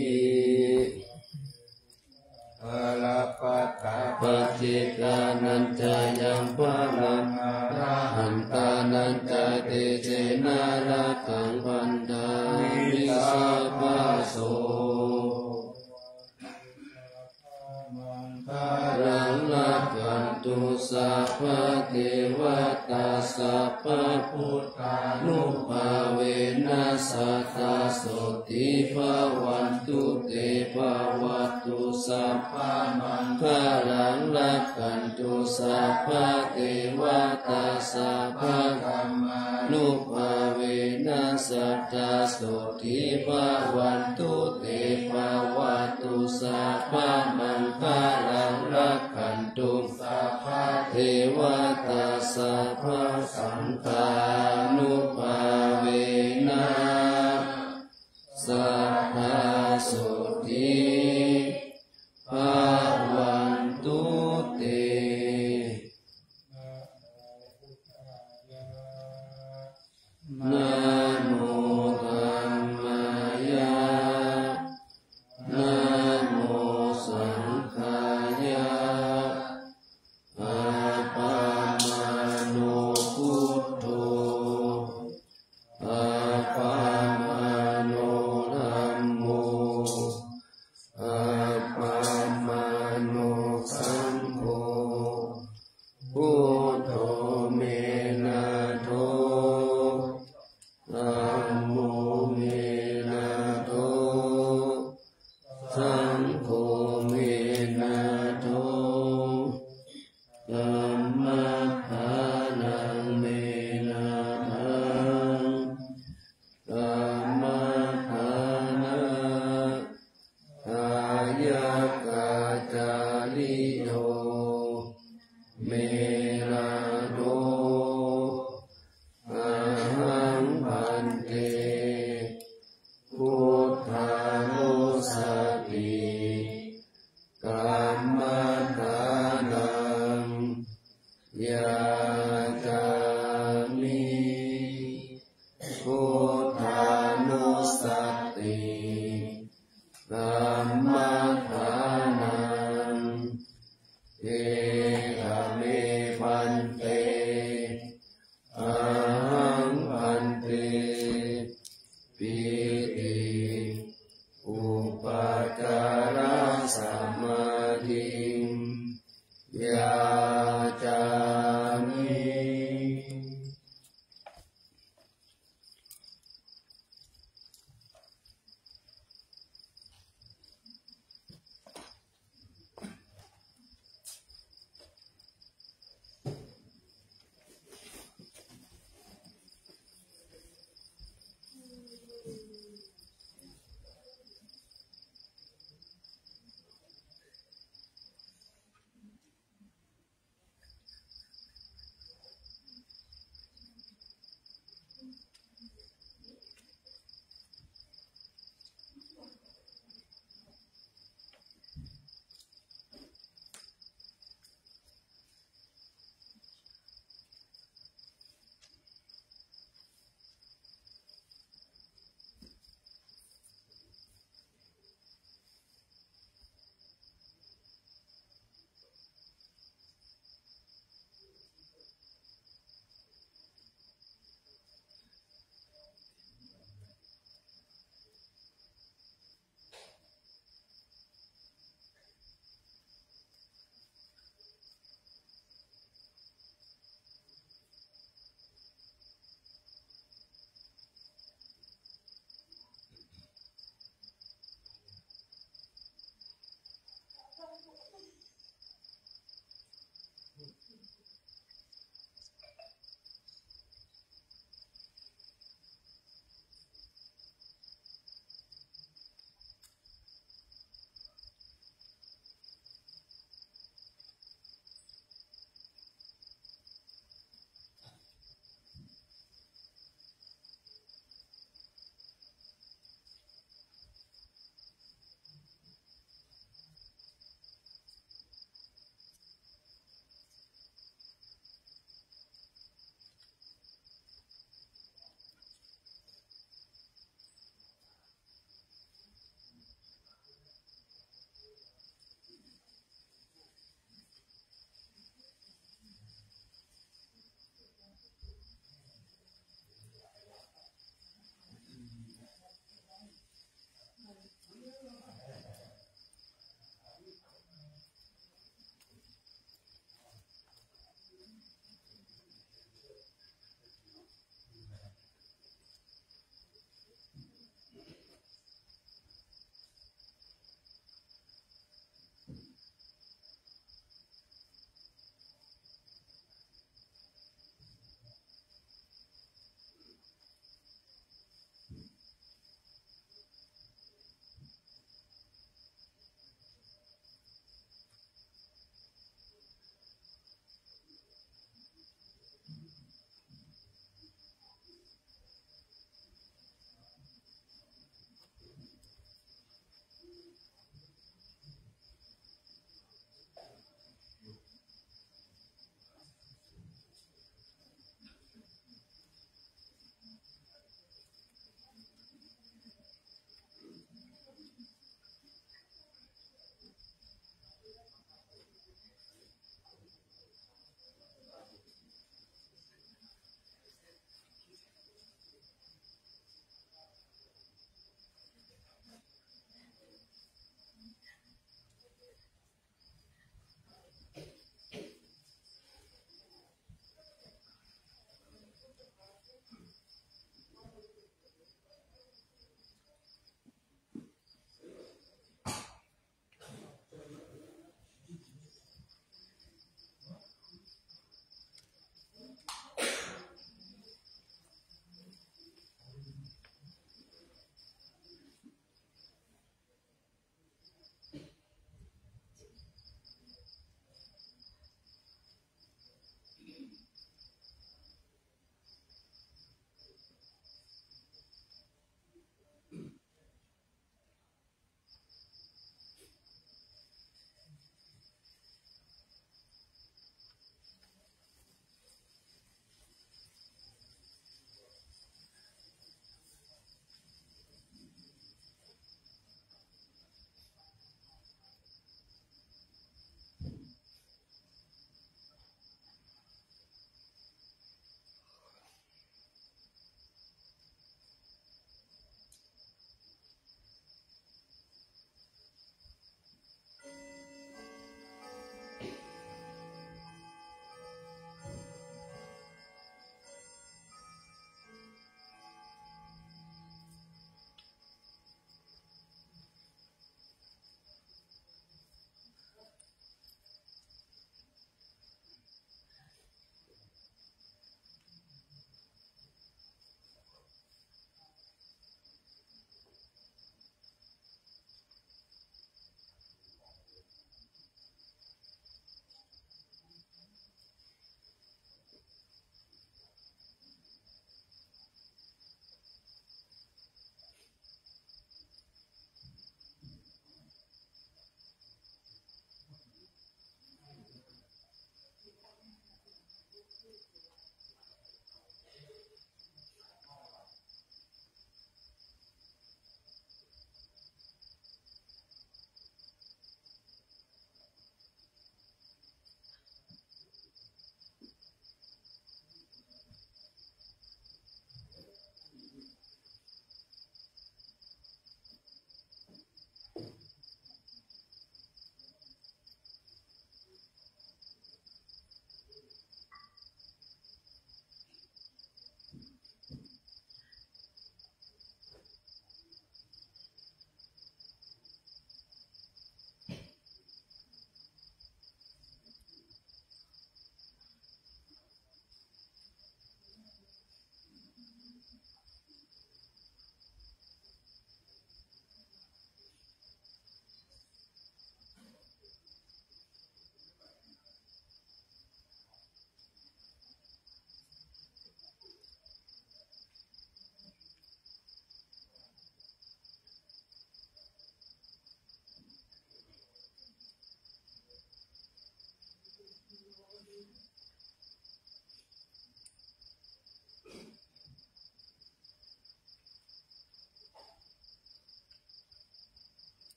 อาลาปัตตาปัจจิกานันจายังปะลังอาระหันตานันจาเตเจนาระขังพันธาวิสัพพโสรังลักขันตุสัพพะเทวตาสัพพะพุทธานุภาเวนัสสัทธาโสติภาวันตุเตภาวัตุสัพพะมังคลังลักขันตุสัพพะเทวตาสัพพะธัมมานุภาเวนัสสัทธาโสติภาวันตุเตภาวัตุสัพพะมังคลังลักขันตุสัพพะเทวตาสัพพะสังฆานุภาเวนะสัทธาโสติภาวันตุเตนะโมธัมมายะนะ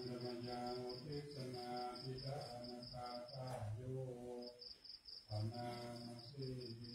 ธรรมยังอุทิศนาทิฏฐานาคาตาโยปนามาสี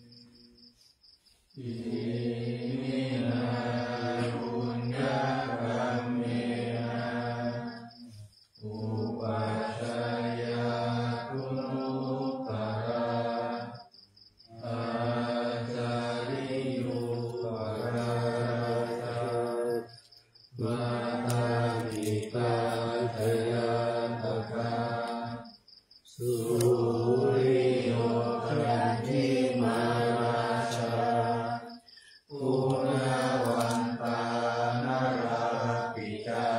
อิมินาปุญญกรรมเมนะอุปัชฌายาคุณุปการะอาจาริโยปราทังมาตาปิตาทยาตถาสุริโยคันธิมาราชาปุณวันตานราปิตา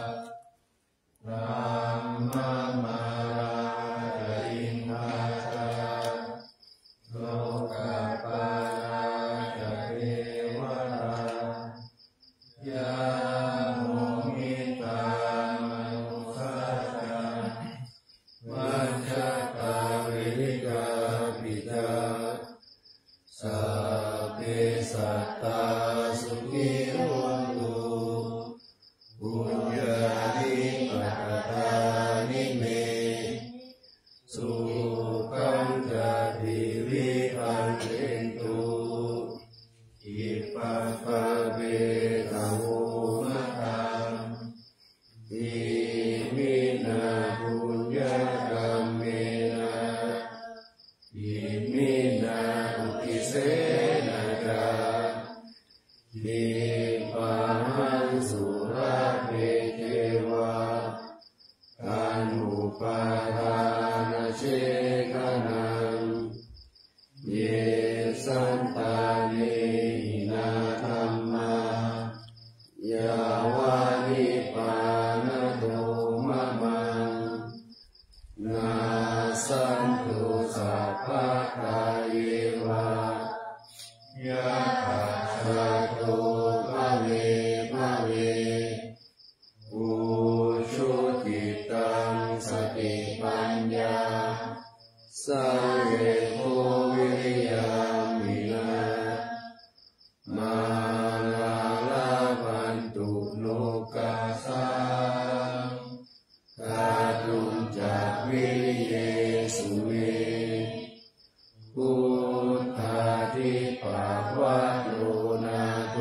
รัมมมาราอินทาชาโลกาปาราชเทวรายาโมมิตามนุสาชาวัจจตาวิริกาปิตาสัพเพสัตตาสุขิโหตุปุญญาภิปัฏฐานิเมสุขังจะดิวิปันเตตุอิปัปปะเวทะโวมะตังอิมินาปุญญกรรมเมนะอิมินาอุทิเสนะจานิปังสุราเมเทวะอนุปาทานเชขนังเยสันตาเนนาธัมมายาวานิปานโตมะมังนาสันตุสัพพะทายเวะยะถาชะโตภะเวภะเวอุชุติตังสติปัญญาสังเวโภวิริยามินามาลาลาภันตุโลกัสสังกาตุมจักวิริเยสุเมพุทธาทิปะวะโตนาโต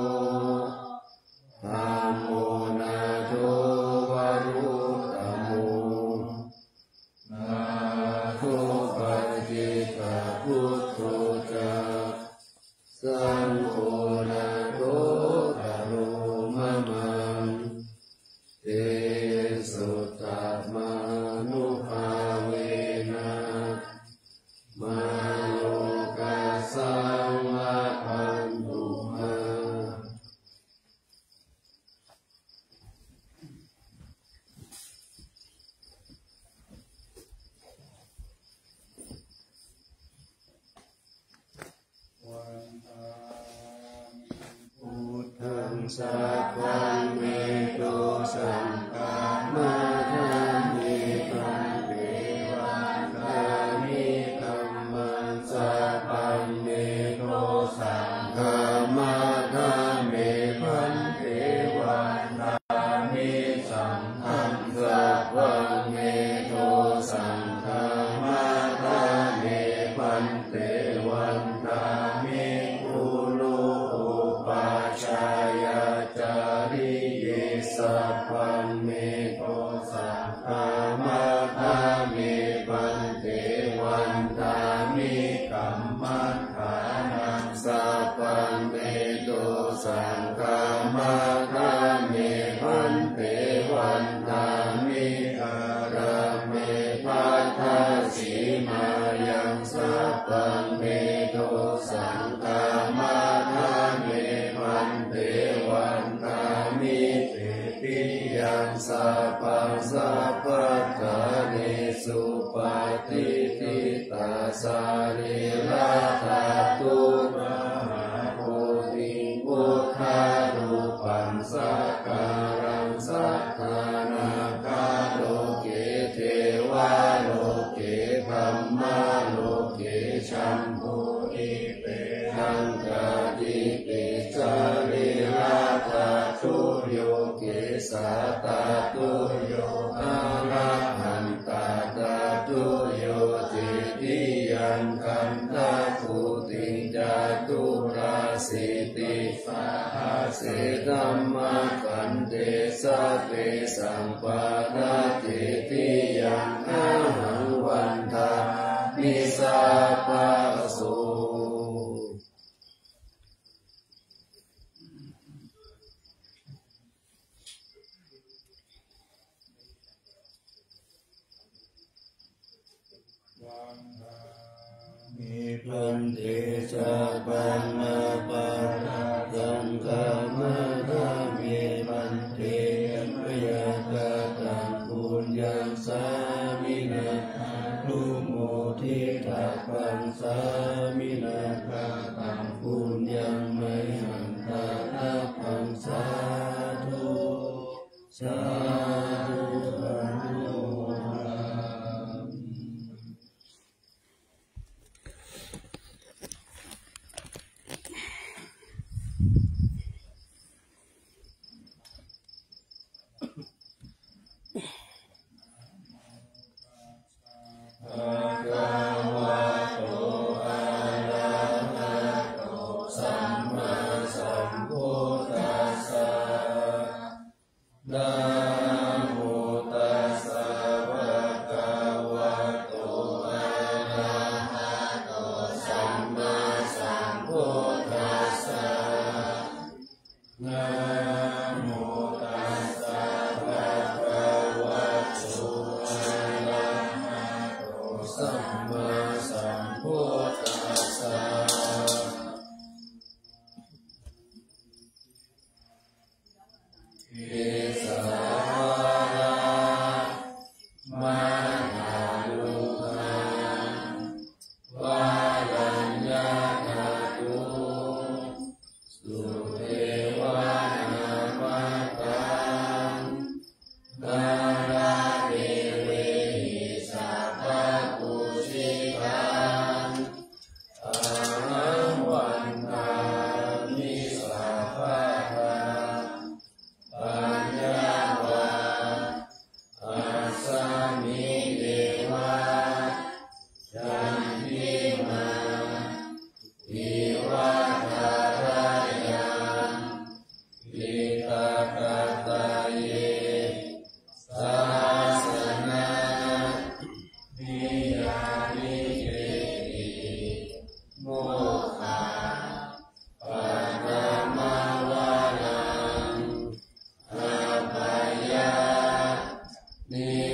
ธัมโมนาโตวะรุตตโมนาโตปัจเจกพุทโธจะสังโฆนาโตตโรมะมังเตสุตตมานุภาเวนะมาโลกัสสังวะพันตุมาวันตังพุทธังสัพพังเมโตสังฆามาธัมมิปันเตวันตานิธัมมังสัพพังเมโตสังฆามาธัมมิปันเตวันตานิสังฆังสัพพังเมโตสังฆามาธัมมิปันเตวันตามิปุโรอุปัชฌายาจาริเยสัพพังเมโตสังฆามาธัมมิปันเตวันตามิกัมมัฏฐานังสัพพังเมโตสังฆามาธัมมิปันเตวันตามิอาราเมปัฏฐาสีมายังสัพพังเมโตสังฆามาธัมมิปันเตวันตามิเตปิยังสัพพังสัพพะทาเนสุปฏิทิตาสาริราธาตุมหาโพธิพุทธารูปังสักการังสัทธานาคาโลเกเทวาโลเกธัมมาโลเกชัมพูอิเปทังกาดิเปจาริราธาตุโยเกสาตาตุโยสัมปนาทิติยังอาหังวันทานิสาปะโสมิพันเตชะปันนาปะระสังฆมะทามิพันเตมยตาตังปุญญังสามินานุโมทิตาปังสามินาตังปุญญังไมหันตาปังสาธุสาธุอนุโมทนานิ